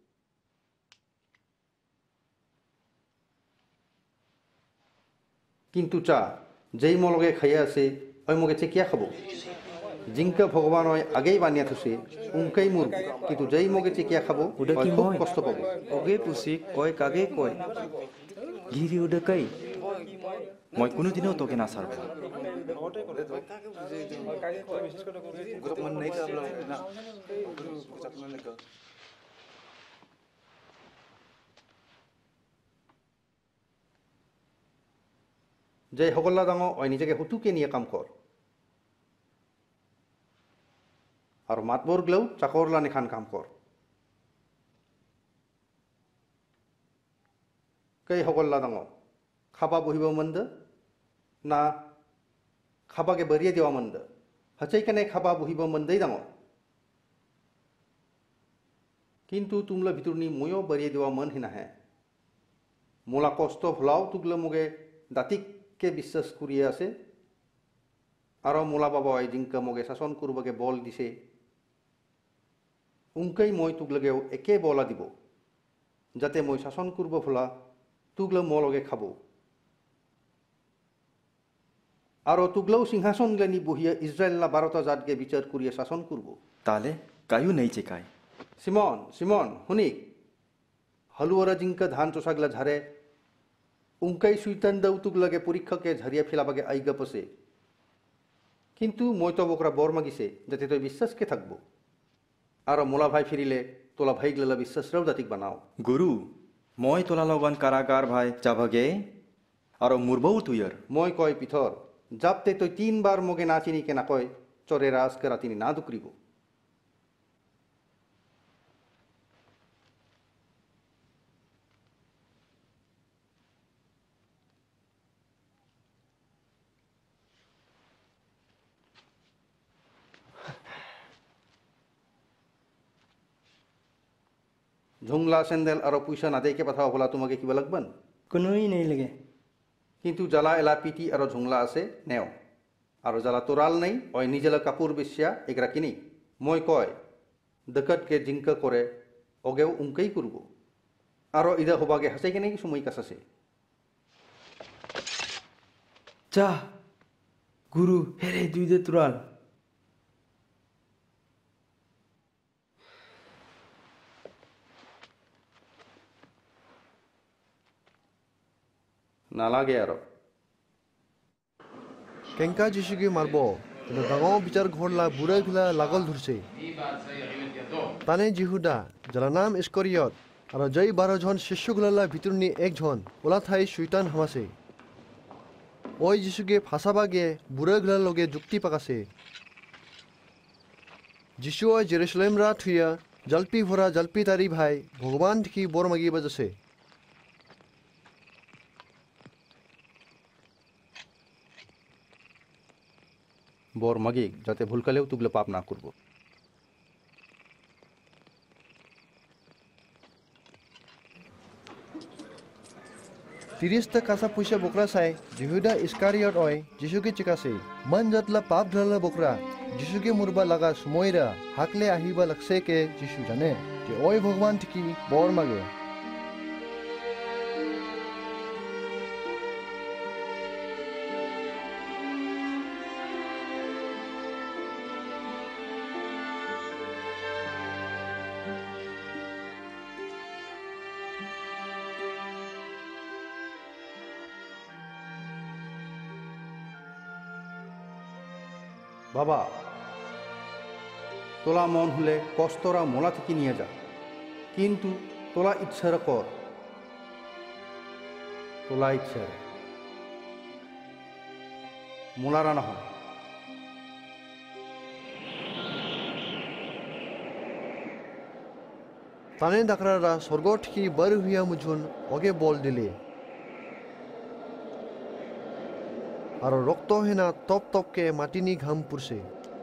কিন্তু চা যেই মলগে খাইয়া আছে ওই মগে চেকিয়া খাব জিঙ্কা ভগবান ওই আগেই বানিয়া থুছে উনকাই মুরব কিন্তু যেই মগে চেকিয়া খাব ওটা কি খুব মই কষ্ট পাব অগে পুষি কয় কাগে কয় গিরি ওটা কাই মই কোনোদিনও তোকে না ছাড়ব যে সকল্লা ডাঙৰ অই নিজকে হুতুকে নিয়ে কাম কৰ আৰু মাতবৰ গলেও চাকৰলা নিখান কাম কৰ কেই সকল্লা ডাঙৰ খাবা বহিব মন্দ না খাবাকে বৰিয়ে দেৱা মন্দ হাচাই কেনে খাবা বহিব মন্দেই ডাঙৰ কিন্তু তুমলা ভিতৰনি ময়ো বৰিয়ে দেৱা মন হিনাহে মোলা কষ্ট হলাও তুগলে মোগে দাতিককে বিশ্বাস কৰিয়ে আছে আৰু মোলা বাবা জিংকা মোগে শাসন কৰবাকে বল দিছে উনকাই মই তুগলগেও একে বলা দিব যাতে মই শাসন কৰব ফলা তুগলে মলগে খাব আৰু তুগলেও সিংহাসন গলানি বহিয়া ইসরায়েল না বারোটা জাতকে বিচার করিয়া শাসন করব তালে কায়ু নেই চেকায় সিমন সিমন শুনিক হালুয়ারা জিংকা ধান চোষাগলা ঝাড়ে উনকাই সুইতান দাও তুগলাগে পরীক্ষাকে ঝাড়িয়া ফেলাবাগে আইগা পসে কিন্তু মই তো বকরা বর মাগিছে যাতে তুই বিশ্বাসকে থাকব আর মোলা ভাই ফিরিলে তোলা ভাই গলা বিশ্বাসরাও দাতিক বানাও গুরু মই তোলা লগন কারাগার ভাই যাবাগে আর মুরবৌ তুইয়ার মই কয় পিথর যাবতে তুই তিনবার মগে না চিনি কেনা কয় চরে রাজ করা তিনি না দুকরিব ঝুংলা সেন্দেল আর পয়সা না দেখে পাঠাও বলা তোমাকে কিবা লাগবেন কোনোই নেই লাগে কিন্তু জ্বালা এলা পিটি আর ঝুংলা আছে নেও আর জ্বালা তোরাল নেই ওই নিজেলা কাপড় বেশিয়া এগরা কিনি মই কয় দকটকে জিঙ্কা করে ওগেও উনকেই করব আর ইদা হবাগে হাসাই কেনে কি সময় কাছে যা গুরু হেরে দুই দে তুরাল নালাগে আৰু কেংকা যিশুকে মারব কিন্তু ডাঙৰ বিচার ঘরলা বুড়া গিলা লাগল ধরছে তানে জিহুদা যারা নাম ইস্করিয়ত আর জয় বারো জন শিষ্যগুলা ভিতরনি একজন ওলা ঠাই শৈতান হামাছে ওই যিশুকে ফাঁসাবাগে বুড়া গিলার লগে যুক্তি পাকাছে যিশু ওই জেরুসালেমরা থুইয়া জলপি ভরা জলপি তারি ভাই ভগবান ঠিকি বর মাগি বাজাছে বর মাগিক যাতে ভুলকালেও তুগলে পাপ না করব তিরিশটা কাঁচা পয়সা বকরা চাই জিহুদা ইস্কারিয়ত হয় যিশুকে চিকাছে মন যতলা পাপ ঢালা বকরা যিশুকে মুরবা লাগা সময়রা হাকলে আহিবা লাগছে কে যিশু জানে যে ওই ভগবান ঠিকি বর মাগে বাবা তোলা মন হলে কষ্টরা মোলা থেকে নিয়ে যা কিন্তু তোলা ইচ্ছারা কর তোলা ইচ্ছারা মোলারা না হয় তানে ডাকরারা স্বর্গ ঠিকি বার হইয়া মুঝুন ওকে বল দিলে আর রক্ত হেনা তপ তপকে মাটিনি ঘাম পুরছে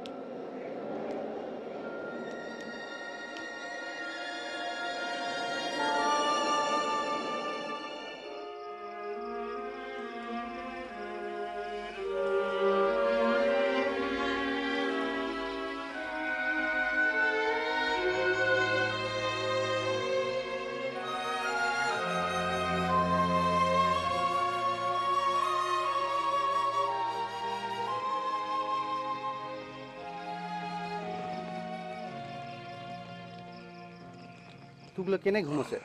তুগলে কেনে ঘুমছে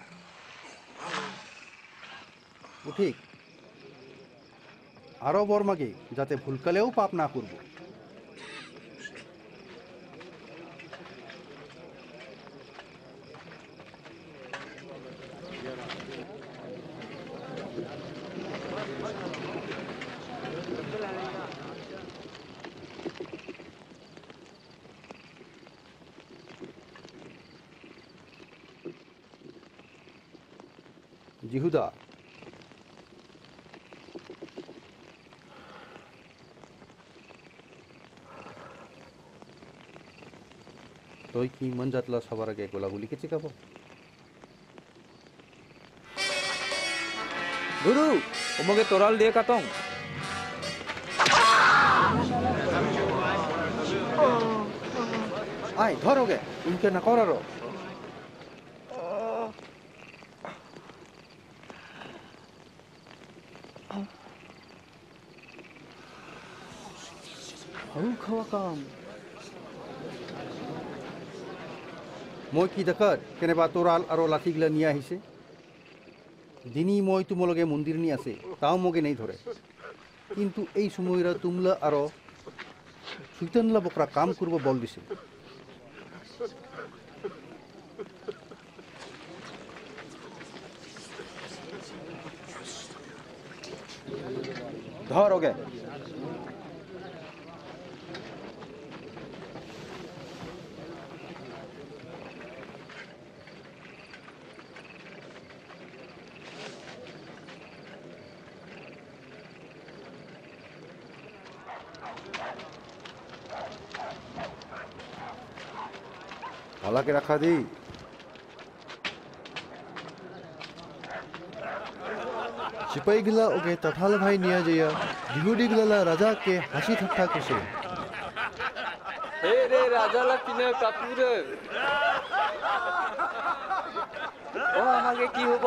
উঠিক আরো বর মাগি যাতে ভুলকালেও পাপ না করব জিহুদা তই কি মন যাতলা সবার আগে গোলাগুলিকে চিকাব গুরু ওমগে তোরাল দিয়ে কাতং আয় ধরোগে ইনকে না করারো হাউ খাওয়া কাম মই কি দেখাত কেনেবা তোরাল আৰু লাঠিগিলা নিয়ে আহিছে দিনী মই তোমালোকে মন্দিৰ নি আছে তাও মগে নেই ধরে কিন্তু এই সময়রা তুমলা আৰু সুইতানলা বকরা কাম করব বল দিছে ধর ওকে ভালাকে রাখা দি सिपाही गिला ओके तथाल भाई निया जया जिहुदी गिला राजा के हंसी ठट्ठा कुसे हे रे राजा ला किने कापुर ओ আমাকে কি হব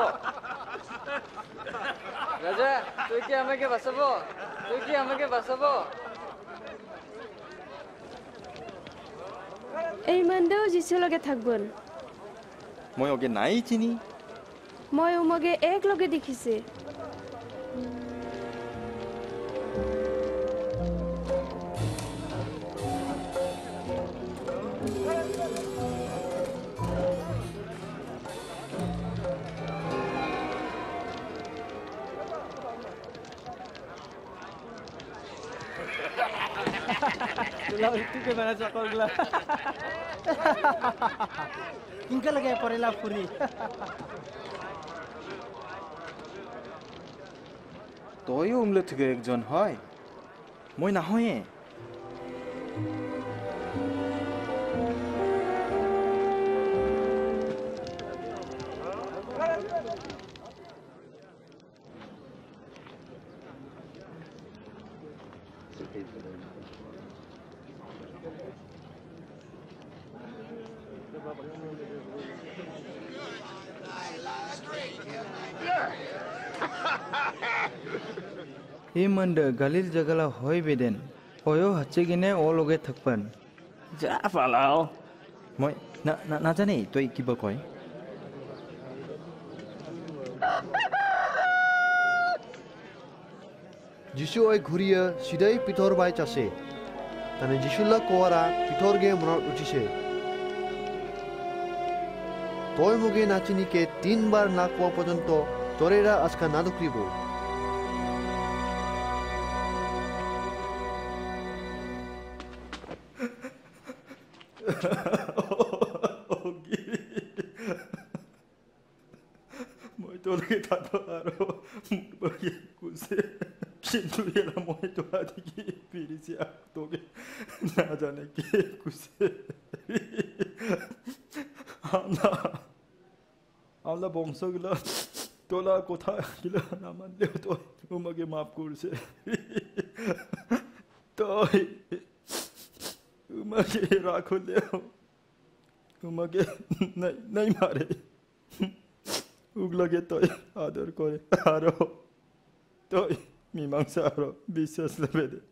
রাজা তুই কি আমাকে বাঁচাবো তুই কি আমাকে বাঁচাবো এই মন্দেও যিছু লগে থাকবন মই ওকে নাই চিনি মই ওমগে এক লগে দেখিছে तुला इतू के मैंने चक्कर गला इनका लगे परेला पूरी তয়ও উমলে থেকে একজন হয় মই না হয়ে এই মন্দ গালির জগলা হয় বেদেন হয়ও হাচ্ছে কিনে ও লগে থাকপান যা পালাও মই না না নাজানে তই কিবা কয় যিশু ওই ঘুরিয়া সিধাই পিঠর বাই চাষে তানে যিশুল্লা কোয়ারা পিঠর গে মনত উঠিছে তই মুগে নাচিনিকে তিনবার না কোয়া পর্যন্ত তোরেরা আজকা না দুকরিব মই তোলকে থাকো আৰু বহি কুছে কিন্তু এরা মই তোলা দেখি ফিরিছি তোকে না জানে কে কুছে আমরা আমরা বংশগুলো তোলা কোথা গিলা না মানলেও তো তোমাকে মাফ করছে তাই তোমাকে রাখলেও তোমাকে নাই মারে উগলাকে তই আদর করে আরো তই মীমাংসা আরো বিশ্বাস লেবে দে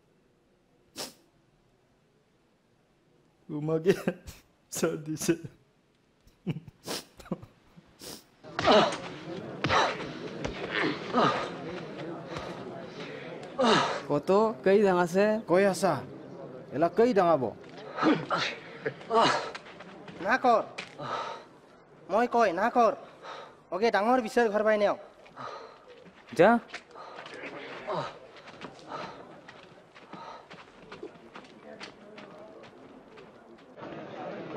তোমাকে সার দিছে কত কই ডাঙাছে কই আছা এলা কই ডাঙাব না কর মই কয় না কর ওকে ডাঙর বিচার ঘর পাই নেও যা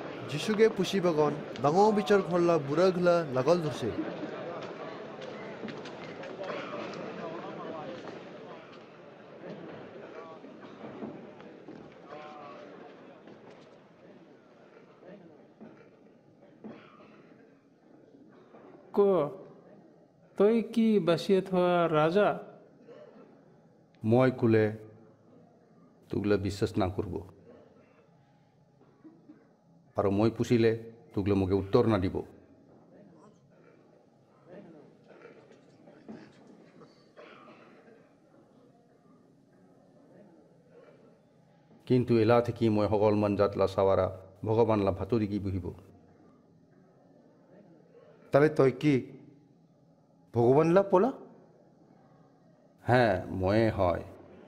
যিশুকে পুষি বাগন ডাঙৰ বিচাৰ ঘৰলা বুঢ়া ঘলা লাগল ধৰছে ক তই কি বাচিয়ে থোৱা ৰাজা? মই কোলে তোগলে বিশ্বাস না করব আর মই পুষিলে তোগলে মোকে উত্তর না দিব। কিন্তু এলা থেকে মই সকল মন জাতলা সাৱাৰা ভগৱানলা ভাতৰি কি বহিব। তাহলে তই কি ভগৱানলা পোলা? হ্যাঁ ময়ে হয়।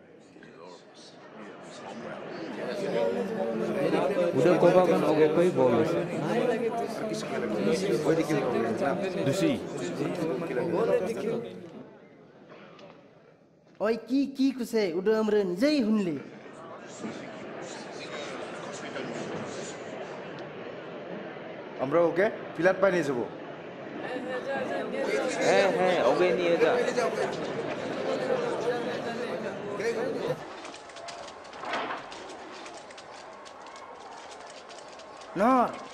udah kau bahkan oke kau boleh দুষি ওই কি কি কুছে উদে আমরা নিজেই শুনলি। আমরা ওকে ফিলাত পাই নিয়ে যাব। হ্যাঁ হ্যাঁ ওকে নিয়ে যা। না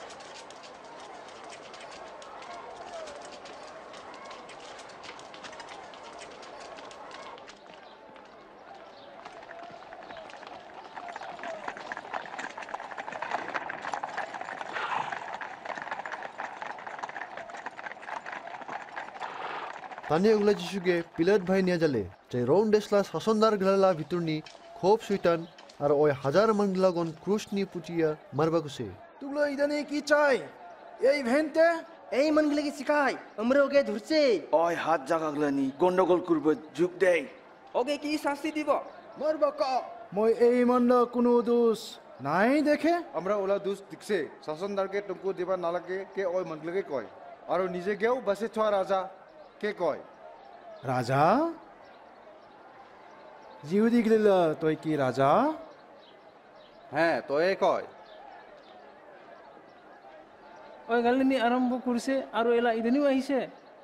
ताने उगला जिसुगे पिलट भाई निया जले जे रोन देशला शासनदार गलला भितरनी खोप सुइतान और ओय हजार मंगला गन क्रूशनी पुचिया मारबा कुसे। तुगलो इदने की चाय এই ভেন্তে এই মনগুলো কি শিখাই আমরা ওকে ধরছে। ওই হাত জাগাগলানি গন্ডগোল করব যুগ দেই। ওকে কি শাস্তি দিব? মারবা ক মই এই মন্ড কোনো দোষ নাই দেখে। আমরা ওলা দোষ দিকছে শাসনদারকে টুকু দিবা নালাগে কে ওই মনগুলোকে কয় আর নিজে গেও বাসে থোয়া রাজা কে কয়। রাজা জিহুদি গিলা তই কি রাজা? হ্যাঁ তয়ে কয়। ওই গালিনি আরম্ভ করছে আর এলা ইদানিও আহিছে।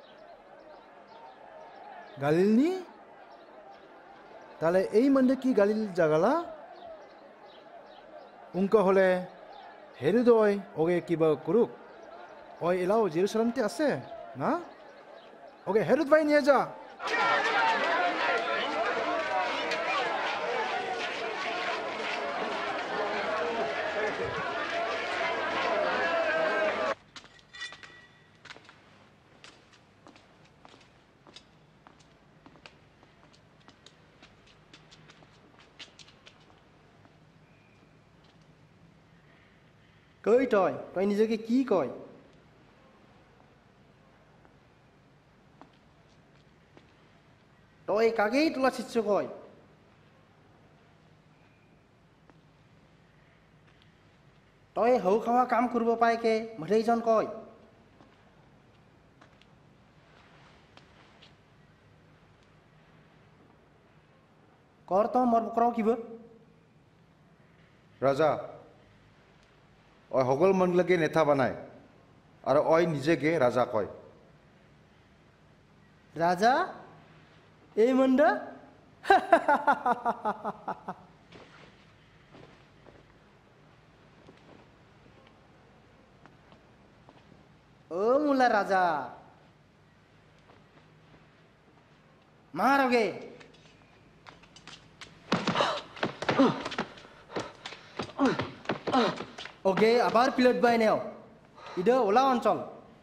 গালিলনি তাহলে এই মন্ডে কি গালিল জাগালা? উনকা হলে হেরোদয় ওকে কিবা করুক। ওই এলাও জেরুসালামতে আছে না? ওকে হেরোদ ভাই নিয়ে যা। কই তই তই নিজকে কি কয়? তই কাকেই তোলা চিচ্ছ কয়? তই হৌ খাওয়া কাম কৰিব পাই কে মধেইজন কয়? কৰ তো মোৰ বকৰাও কিব? রাজা ওই সকল মনগুলোকে নেতা বানায় আর ওই নিজেকে রাজা কয়। রাজা এই মন্ডা ও মুলা রাজা মারোগে। ওকে আবার প্লেট বাই নেও ইদে ওলা অঞ্চল।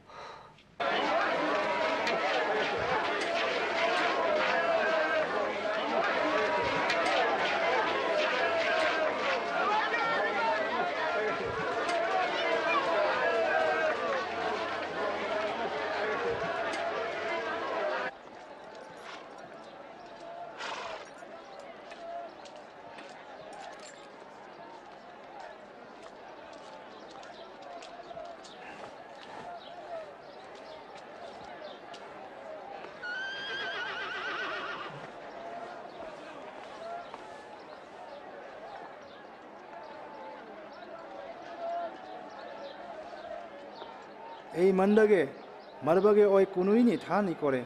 এই মন্ডগে মারবাগে ওই কোনোই নি থা নি করে।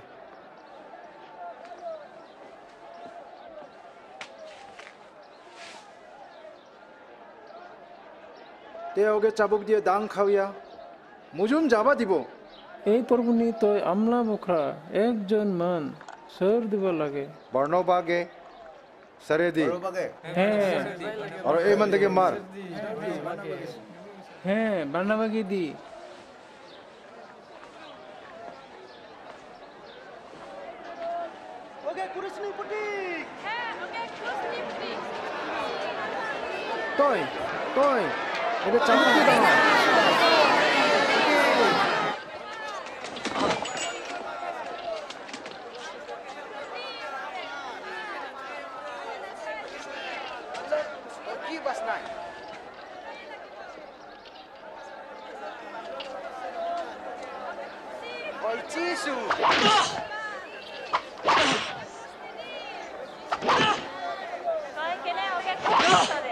তে ওকে চাবুক দিয়ে দাং খাওয়া মুজুম যাবা দিব এই পৰগুনি তই আমলা বখৰা একজন মান সৰ দিব লাগে বৰ্ণবাগে সৰেদি হে আৰু এই মান দেখে মাৰ হে বৰ্ণবাগে দি ওকে কুরুসনি পুটি হ্যাঁ ওকে কুরুসনি পুটি তই তই এটা চামচি দাও কি বাস নাই ওই চিসু তই কেনে ওকে খুব দে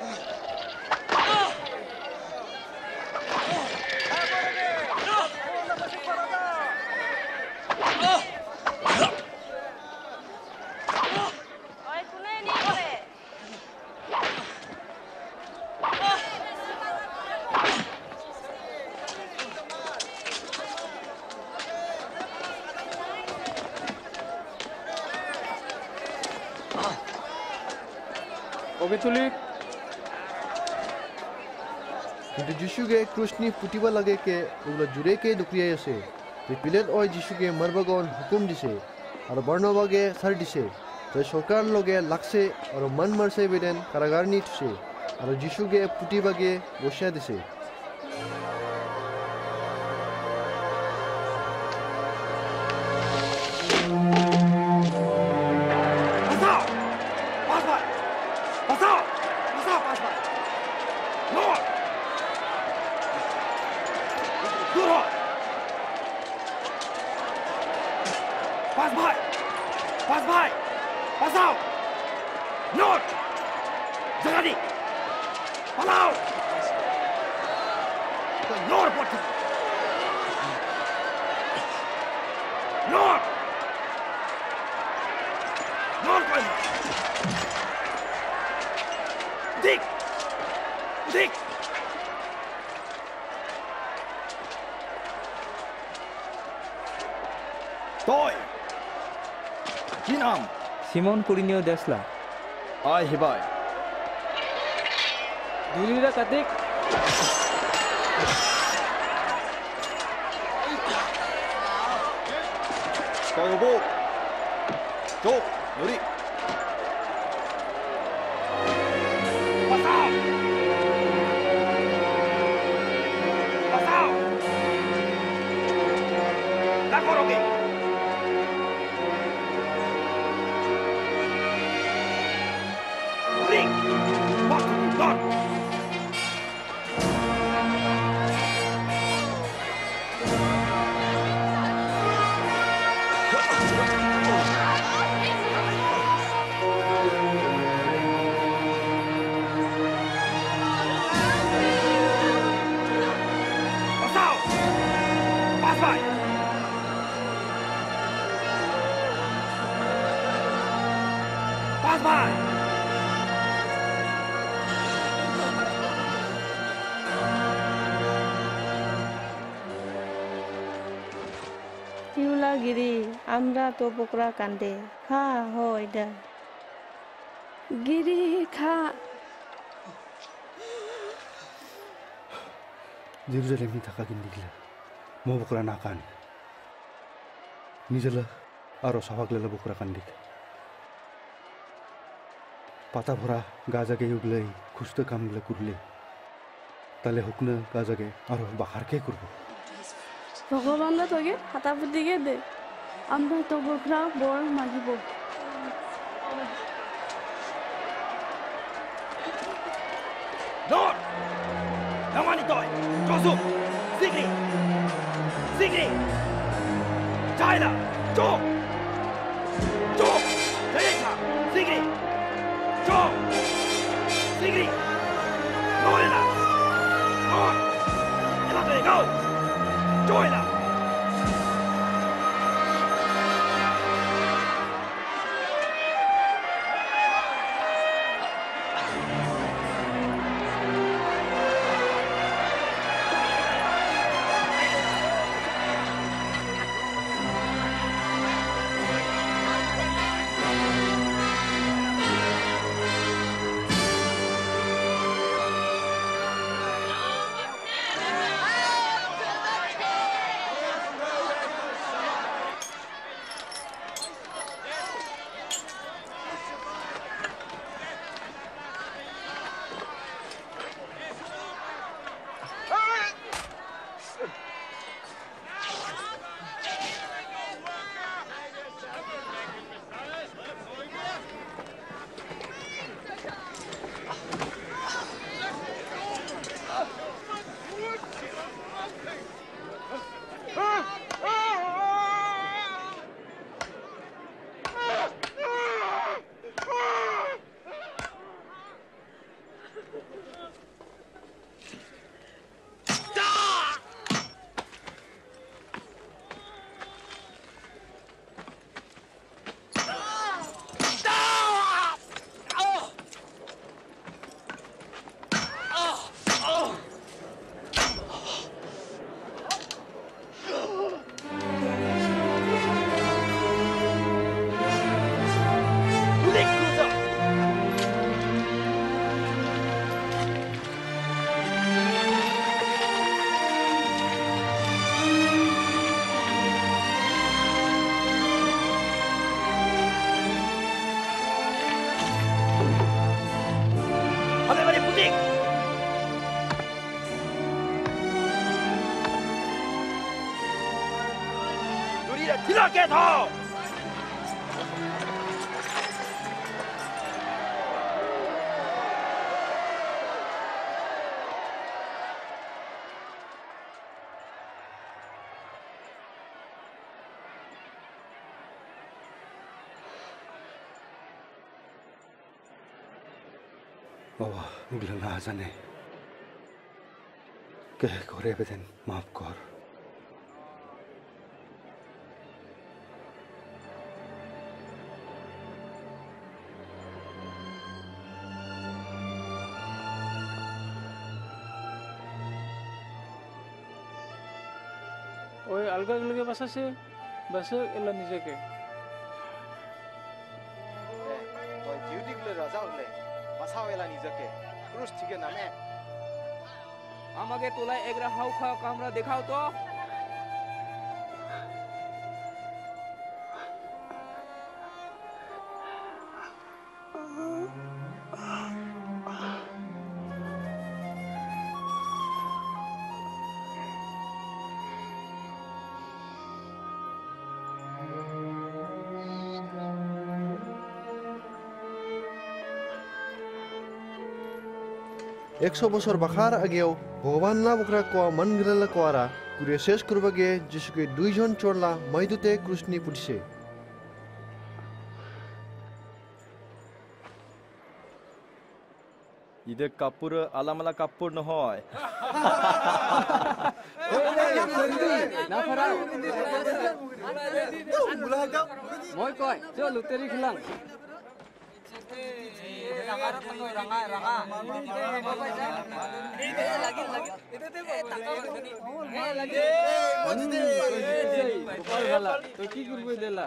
ওকে তুলি কিন্তু যিশুকে ক্ৰুচনি পুতিব লাগে কে ওগুলো জোৰেকে দুখৰিয়াই আছে যে পিলেট অই যিশুকে মাৰবাগন হুকুম দিছে আৰু বৰ্ণবাগে চাৰ দিছে যে চৰকাৰ লগে লাগছে আৰু মন মাৰছে বেদেন কাৰাগাৰনি থৈছে আৰু যিশুকে পুতিবাগে বসিয়া দিছে তই কি নাম সিমন কুরিনিও দেসলা আয় হিবাই দুলিরা কাতিক কগবো তো নরি Pasao! Pasao! La coroque! Ring! What? Not! গিরি আমরা তো পোকরা কান্দে খা হয় দা গিরি খা Jerusalem থাকা কিন্তু গিলা মো বকরা না কান নিজলা আর সভাগলা বকরা কান দিক পাতা ভরা গাজাগে উগলাই খুস্ত কামগুলা করলে তাহলে হুকনা গাজাগে আর বাহারকে করব ভগবানরা তোকে হাতা পুতিকে দে আমরা তো বকরা বর মাগিব Lord! Namani toy! Josu! Zigri! Zigri! Tyler! Joe! Joe! Teresa! Zigri! Joe! Zigri! Noela! Lord! Elate, go! Joela! 이래 들어게 더. बाबा मुगल ना जाने के करे बेदन माफ कर ओए अलगा अलग बसा से बस एला निजे के तो जिउटी गले राजा होले बसावेला निजके क्रूस ठीके नामे আমাকে তোলা এগরা হাউ খাও কামরা দেখাও তো একশো বছর বাখার আগেও ভগবান না বকরা কোয়া মন গিলালা কোয়ারা কুড়িয়ে শেষ করবাগে যিশুকে দুইজন চড়লা মাইদুতে ক্রুশনি পুটিছে ইদে কাপড় আলামালা কাপড় নহয় মই কয় চল লুতেরি খিলাং তুই কি করবি দেলা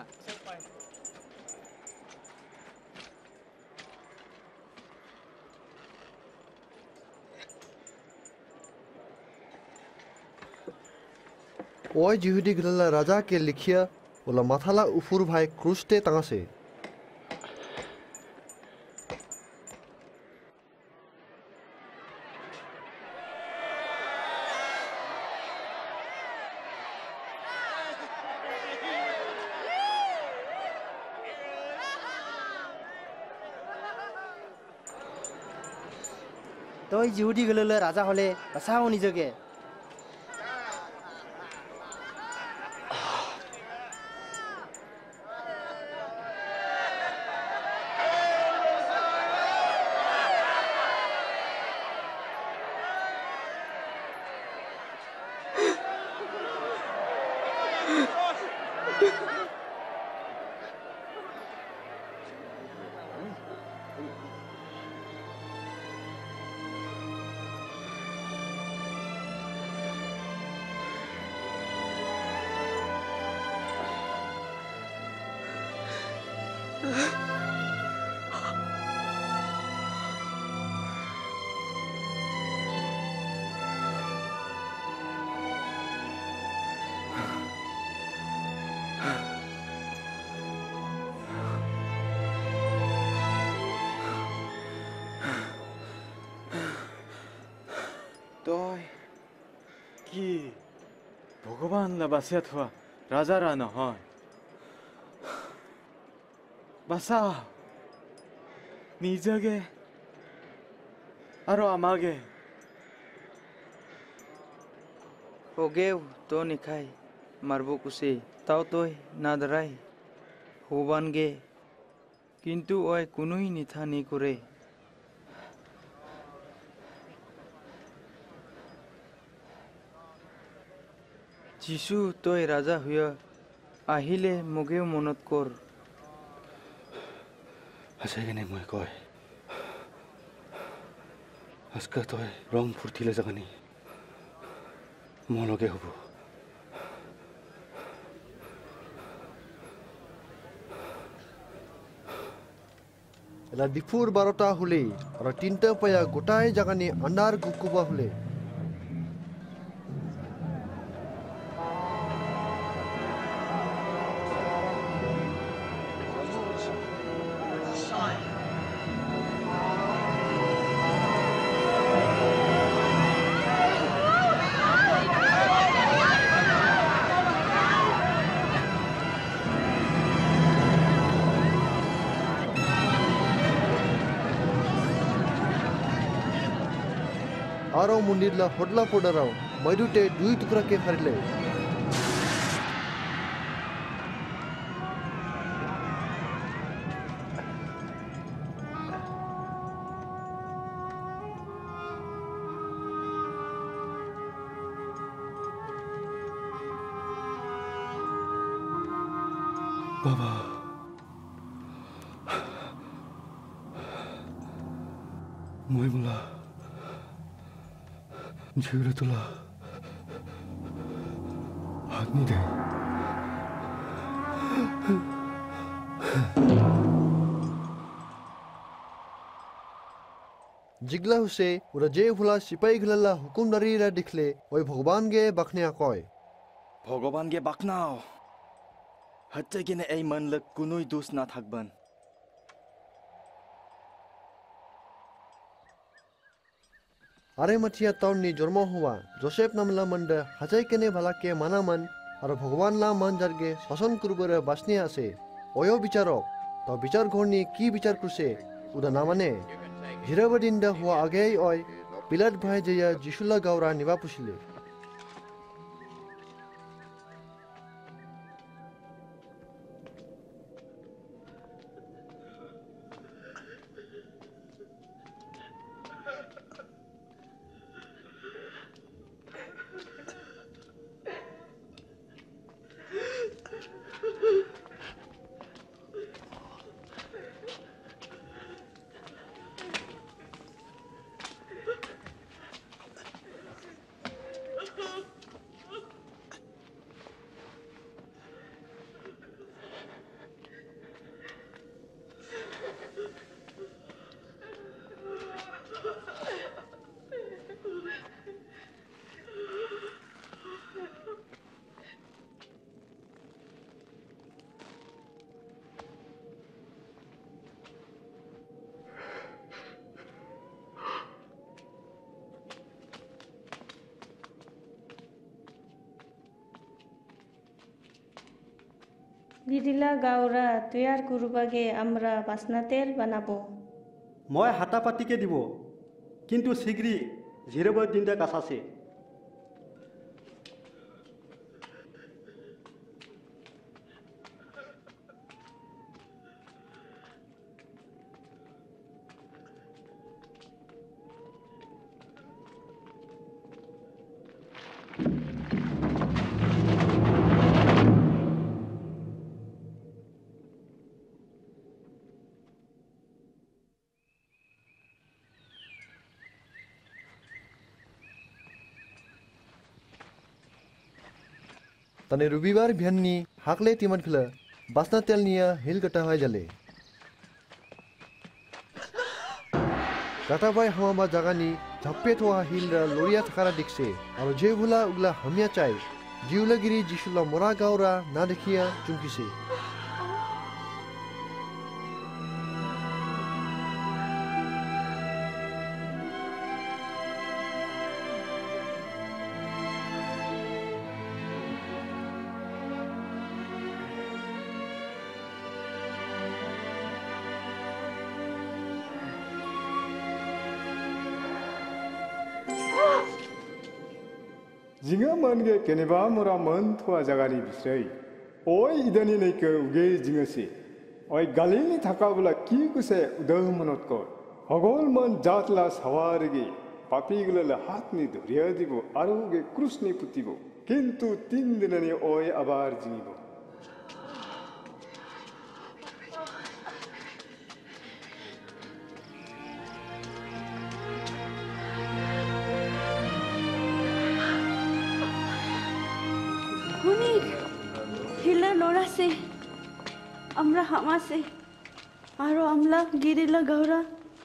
ওই জিহুদি গিলালা রাজা কে লিখিয়া ওলা মাথালা উফুর ভাই ক্রুশতে টাঙাছে তই জিহুদি গলে রাজা হলে বাঁচাও নিজকে তই কি ভগৱান বাচিয়া থোৱা ৰাজাৰা নহয় বাচা নিজকে আৰু আমাকে ওগেও তো নিখাই মারবো কুসে তাও তই না দাঁড়াই হবান গে কিন্তু ওই কোনোই নিথা নি করে যিশু তই রাজা হইয়া আহিলে মোগেও মনত কর আছে কেনে মই কয় আজকে তই রং ফুর্তিলে যাগানি মলগে হব এলা দিপুর বারোটা হলে আর তিনটা পায়া গোটাই জাগানি আন্ডার গুকুবা হলে आरो मंदिर ला होडला पोडराव मैदुटे दुई टुकड़ा के फरिले बाबा মই মোলা জিউরে তোলা হাত নি দে जिगला हुसे उरा जे भुला सिपाही गलला हुकुमदारी रा दिखले ओय भगवान गे बखनिया कय भगवान गे बाखनाव हत्ते गिने এই মানলক কোনোই দোষ না থাকবেন आरे मथिया टाउन नि जन्म हुआ जोसेफ नामला मंड हाजाय केने भला के माना मन और भगवान ला मन जरगे शासन कुरबर बासनी आसे ओयो विचारक तो विचार घरनी की विचार कुसे उदा ना माने हिराबदिन दा हुआ आगे ओय पिलाट भाई जया जिसुला गावरा निवा पुसिले গিরিলা গাওরা তৈয়ার করবাগে আমরা বাসনা তেল বানাবো মই হাতা পাতিকে দিব কিন্তু শীঘ্রই ঝিরব দিনটা কাছাছে तने रविवार बिहाननि हाकले तिमन फिला बासना तेलनिया हिल गटा हाय जाले गटा बाय हवा जागानी झप्पे थोआ हिल रा लोरिया थकारा दिखसे और जे भुला उगला हमिया चाय जिउलागिरी जिसुला मोरा गावरा ना देखिया चुमकिसे जिंगा मन गे केनेबा मोरा मन थुआ जगानी बिसै ओय इदानी नैके उगे जिंगसे ओय गालिनी थाका बुला की कुसे उदह मनत को हगोल मन जातला सवारगे पापी गले हाथ नि धरिया दिबो आरोगे क्रुसनि पुतिबो किंतु तीन दिननि ओय आबार जिंगिबो हिला लोरा से अमरा हमा से आरो अमला गिरिला गौरा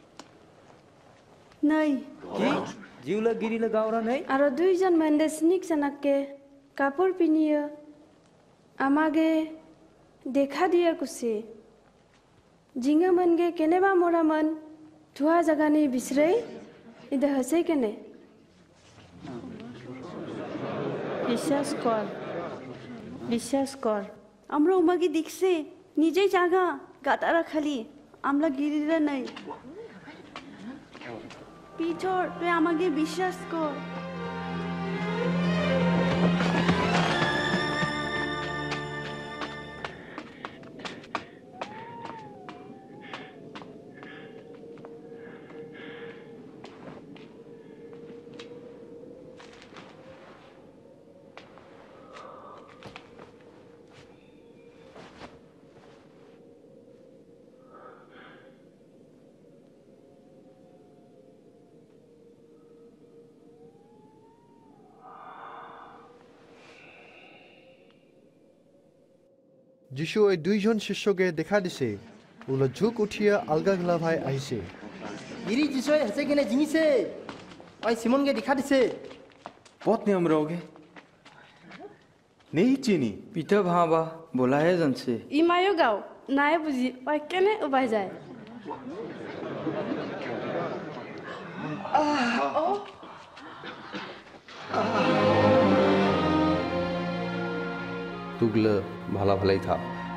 नहीं কি জিউলা গিরিলা গাওরা নাই आरो दुईजन मंदे स्निक सनके कापुर पिनिया आमागे देखा दिया कुसे जिंगा मनगे केनेबा मोरा मन थुआ जगानी बिसरे इदे हसे केने বিশ্বাস কর বিশ্বাস কর আমরা উমাকে দেখছে নিজেই জায়গা গাতারা খালি আমরা গিরিরা নাই পিছৰ তই আমাকে বিশ্বাস কৰ। যিশু এই দুইজন শিষ্যকে দেখা দিছে ওলা ঝুঁক উঠিয়া আলগা গলা ভাই আহিছে। গিরি যিশুই হেসে কিনে জিঙিছে ওই সিমনকে দেখা দিছে। পথ নিয়ম রোগে নেই চিনি পিঠা ভাবা বোলাহে জানছে। ই মায়ো গাও নাই বুজি ওই কেনে উবাই যায়। তুগলে ভালা ভালাই থাক।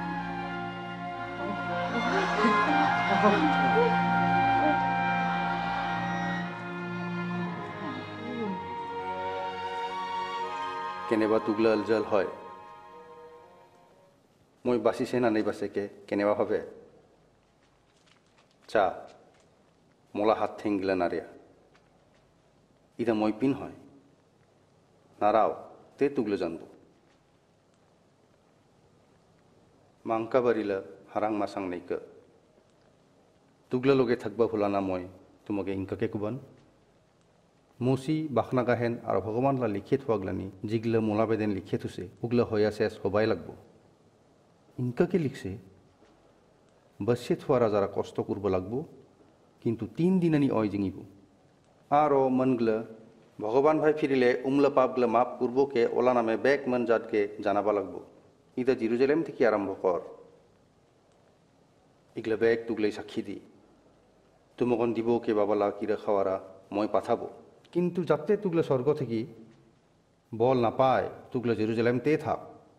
কেনেবা তুগলে আলজাল হয় মই বাচিছে না নাই বাচেকে কেনেবা ভাবে চা মোলা হাত ঠেঙ্গিলে নারিয়া ইটা মই পিন হয় নারাও তে তুগলে জানবো মাংকা বাড়িলা হারাং মাসাং নাইকা তুগলা লগে থাকবা ভুলানা মই তোমাকে ইনকাকে কুবান মসি বাখনা গাহেন আর ভগবানলা লিখে থাকলানি যিগলা মোলা বেদেন লিখে থুছে উগলা হইয়া শেষ হবাই লাগবো ইনকাকে লিখছে বসে থারা যারা কষ্ট করব লাগবো কিন্তু তিন দিনানি অয় জিঙিব আর মনগলা ভগবান ভাই ফিরিলে উমলা পাপগলা মাপ করবকে ওলা নামে বেক মন জাতকে জানাবা লাগবো ইদা জেরুজালেম থেকে আরম্ভ কর ইগলা বেগ তুগলাই সাক্ষী দি তুমকন দিব কে বাবালা কিরা খাওয়ারা মই পাঠাবো কিন্তু যাতে তুগলা স্বর্গ থেকে বল না পায় তুগলা জেরুজালেম তে থাক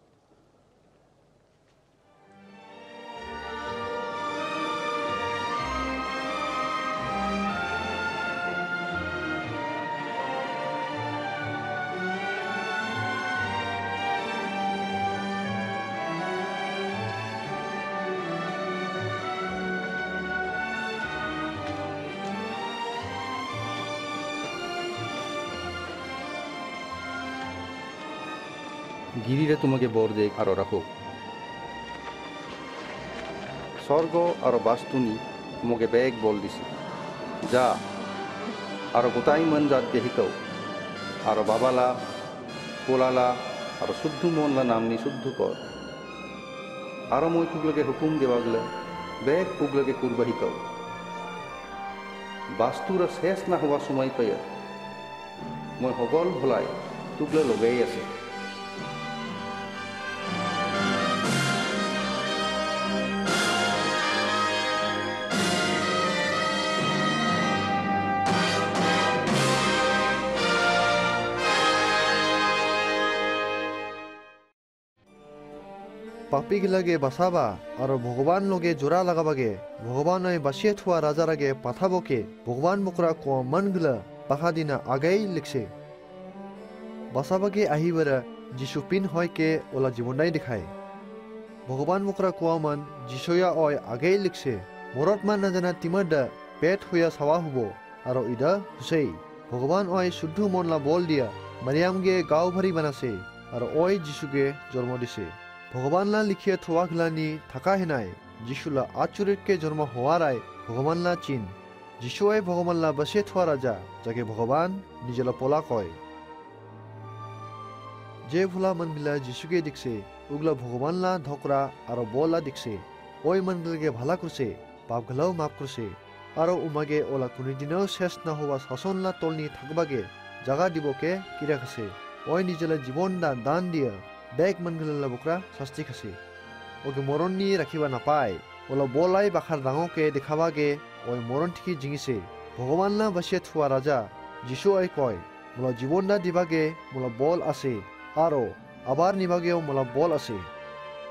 গিরিরা তোমাকে বর দেখ আর রাখো স্বর্গ আর বাস্তুনি তোমাকে বেগ বল দিছি যা আর গোটাই মন জাতকে শিকাও আর বাবালা পোলালা আর শুদ্ধ মনলা নামনি শুদ্ধ কর আর মই তুগলকে হুকুম দেওয়া গেলে বেগ পুগলকে করবা শিকাও বাস্তুরা শেষ না হওয়ার সময় পাইয়া মই সকল ভোলাই তুগলে লগাই আছে পাপি গিলাগে বাঁচাবা আর ভগবান লগে জোড়া লাগাবাগে ভগবান বাসিয়ে থুয়া রাজার আগে পাঠাবকে ভগবান মকরা ক মন গিলা বাহা দিনা আগেই লিখছে বাঁচাবাগে আহিবারা যিশু পিন হয় কে ওলা জীবনাই দেখায় ভগবান মকরা কোয়া মান যিশয়া অয় আগেই লিখছে মরত মান না জানা তিমারদা পেট হইয়া সাওয়া হব আর ইদা হুসেই ভগবান অয় শুদ্ধ মনলা বল দিয়া মারিয়ামগে গাঁও ভারি বানাছে আর অয় যিশুকে জন্ম দিছে ভগবানলা লিখিয়া থোয়া গলানি থাকা হেনাই যিশুলা আচুরিতকে জন্ম হওয়ারাই ভগবানলা চিন যিশুয়ে ভগবানলা বসে থোয়া রাজা যাকে ভগবান নিজলা পোলা কয় যে ভোলা মনগিলা যিশুকে দেখছে উগলা ভগবানলা ধকরা আর বলা দেখছে ওই মনগিলাকে ভালা করছে পাপগলাও মাফ করছে আর উমাগে ওলা কোনোদিনও শেষ না হওয়া শাসনলা তলনি থাকবাগে জাগা দিবকে কিরা খাছে ওই নিজলা জীবন দান দান দিয়া বেগ মনগিলা বকরা শাস্তি খাছে ওকে মরণ নিয়ে রাখিবা নাপায় ওলা বলাই বাখার ডাঙকে দেখাবাগে ওই মরণ ঠিকি জিঙিছে ভগবানলা বাসিয়ে থুয়া রাজা যিশু আই কয় মোলা জীবন দা দিবাগে মোলা বল আছে আরো আবার নিবাগেও মোলা বল আছে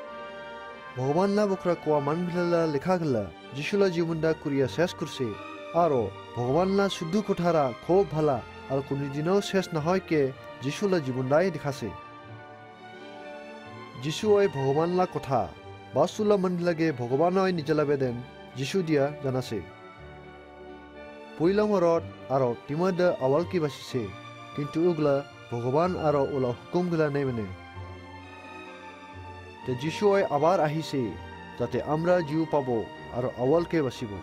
ভগবানলা বকরা কোয়া মানগিলা লেখা গেলা যিশুলা জীবনদা কুরিয়া শেষ করছে आरो भगवानला शुद्ध कोठारा खूब भला और कुनी दिनों शेष न होय के जिशुला जीवनदायी दिखासे जिशु ओय भगवानला कोठा बासुला मन लगे भगवान ओय निजला बेदेन जिशु दिया जानासे पुइला मरद आरो तिमद अवल की बासिसे किंतु उगला भगवान आरो उला हुकुम गला नहीं मने ते जिशु ओय आबार आहिसे जाते आमरा जीव पाबो आरो अवल के बासिबो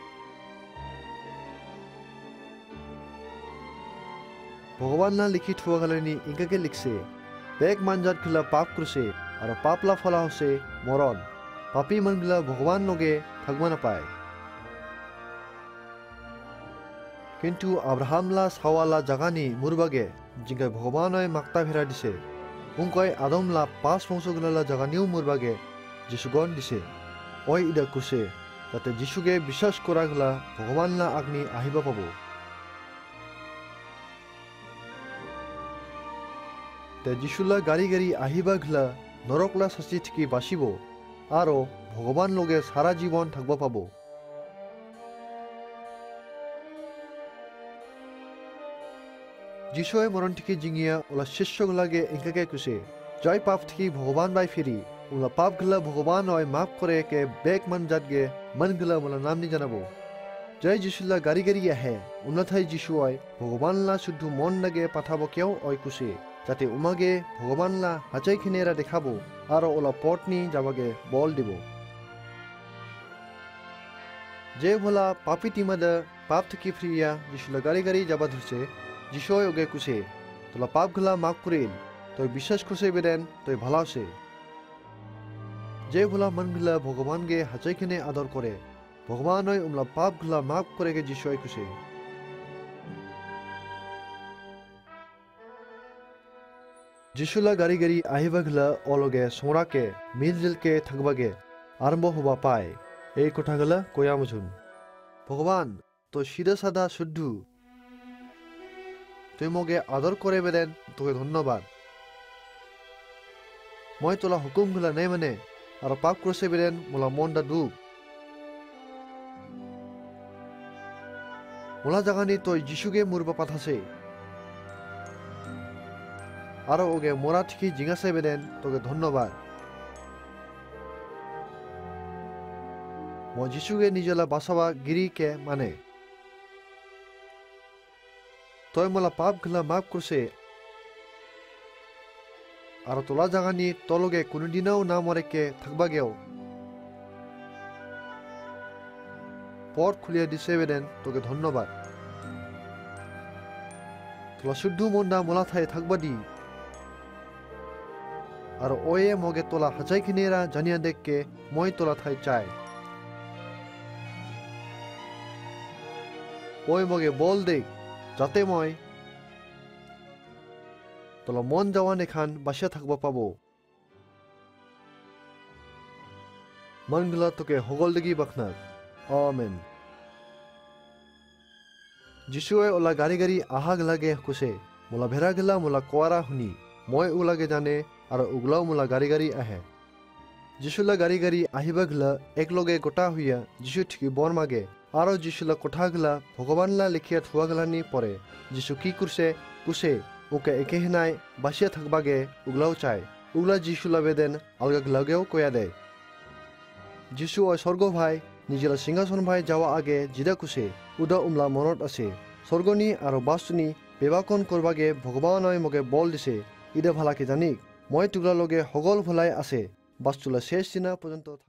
भगवान ना लिखित हुआ गलनी इनका के लिखसे बेग मानजात खिला पाप कुरसे और पापला फला होसे मरण पापी मन गला भगवान लोगे थगमा न पाए किंतु अब्राहम ला सावाला जगानी मुरबागे जिंगा भगवान ओय माक्ता भेरा दिसे उनकोय आदम ला पास वंश गला जगानिउ मुरबागे जिसुगन दिसे ओय इदा कुसे जाते जिसुगे विश्वास करा गला भगवान ला आग्नि आहिबा पाबो ते जिशुला गारी गारी आहिबा गला नरकला साची थी बासिबो आरो भगवान लोगे सारा जीवन थकबा पाबो जिशुए मरण थी जिंगिया उला शिष्य गलागे इनका कुसे जय पाप थी भगवान बाय फिरी उला पाप गला भगवान ओय माफ करे के बेक मन जातगे मन गला मला नाम नि जानाबो जय जिशुला गारी गारी आहे उना थाई जिशु ओय भगवान ला शुद्ध मन लगे पाठाबो क्यों ओय कुसे जाते उमागे भगवान ला हाचाई खिनेरा देखाबो आरो ओला पटनी जाबागे बल दिबो जे भला पापी तिमद पाप थकी फ्रिया जिशुला गारी गारी जाबा धरसे जिशोय ओगे कुसे तोला पाप गला माफ करेल तो विश्वास कुसे बेदेन तो भालासे जे भला मन गला भगवान गे हाचाई खिने आदर करे भगवान ओय उमला पाप गला माफ करे के जिशोय कुसे जिशुला गारी गारी आहिबागला ओलोगे सोराके मिलजुल के थकबागे आरंभ हुआ पाए এই কথাগুলা কয়া মুঝুন ভগবান তো সিধা সাদা শুদ্ধ তুই মগে আদর করে বেদেন তোকে ধন্যবাদ মই তোলা হুকুমগুলা নাই মানে আর পাপ করছে বেদেন মোলা মনটা দুঃখ মোলা জাগানি তুই যিশুকে মুরবা পাঠাছে আর ওগে মোরা ঠিকি জিজ্ঞাসা বেদেন তোকে ধন্যবাদ মই যিশুকে নিজলা বাসাবা গিরি কে মানে তই মোলা পাপ গলা মাফ করছে আর তোলা জাগানি তলগে কোনদিনও না মরে কে থাকবা গেও পথ খুলিয়ে দিছে বেদেন তোকে ধন্যবাদ তোলা শুদ্ধ মনটা মোলা থাই থাকবা দি আর ওয়ে মগে তোলা হাজাই খিনেরা জানিয়া দেখকে মই তোলা থাই চাই ওই মগে বল দেখ যাতে মই তোলা মন যাওয়ান এখান বাসিয়া থাকবা পাবো মনগুলা তোকে হগল দেখি বাখনাক আমেন যিশুয়ে ওলা গাড়ি গাড়ি আহাগ লাগে কুছে মোলা ভেড়া গেলা মোলা কোয়ারা শুনি মই ওলাগে জানে আর উগলাও মোলা গাড়ি গাড়ি আহে যিশুলা গাড়ি গাড়ি আহিবা গলা একলগে গোটা হইয়া যিশু ঠিকি বর মাগে আরো যিশুলা কোঠা গলা ভগবানলা লিখিয়া থুয়া গলানি পরে যিশু কি করছে কুছে ওকে একে হিনাই বাসিয়া থাকবাগে উগলাও চায় উগলা যিশুলা বেদেন আলগা গলাগেও কয়া দেয় যিশু ওই স্বর্গ ভাই নিজেলা সিংহাসন ভাই যাওয়া আগে জিদা কুছে উদা উমলা মনত আছে স্বর্গনি আর বাস্তুনি বেবাকন করবাগে ভগবান ওই মগে বল দিছে ইদা ভালাকে জানিক মই তুগলা লগে হগল ভলাই আছে বাস্তুলা শেষ দিনা পর্যন্ত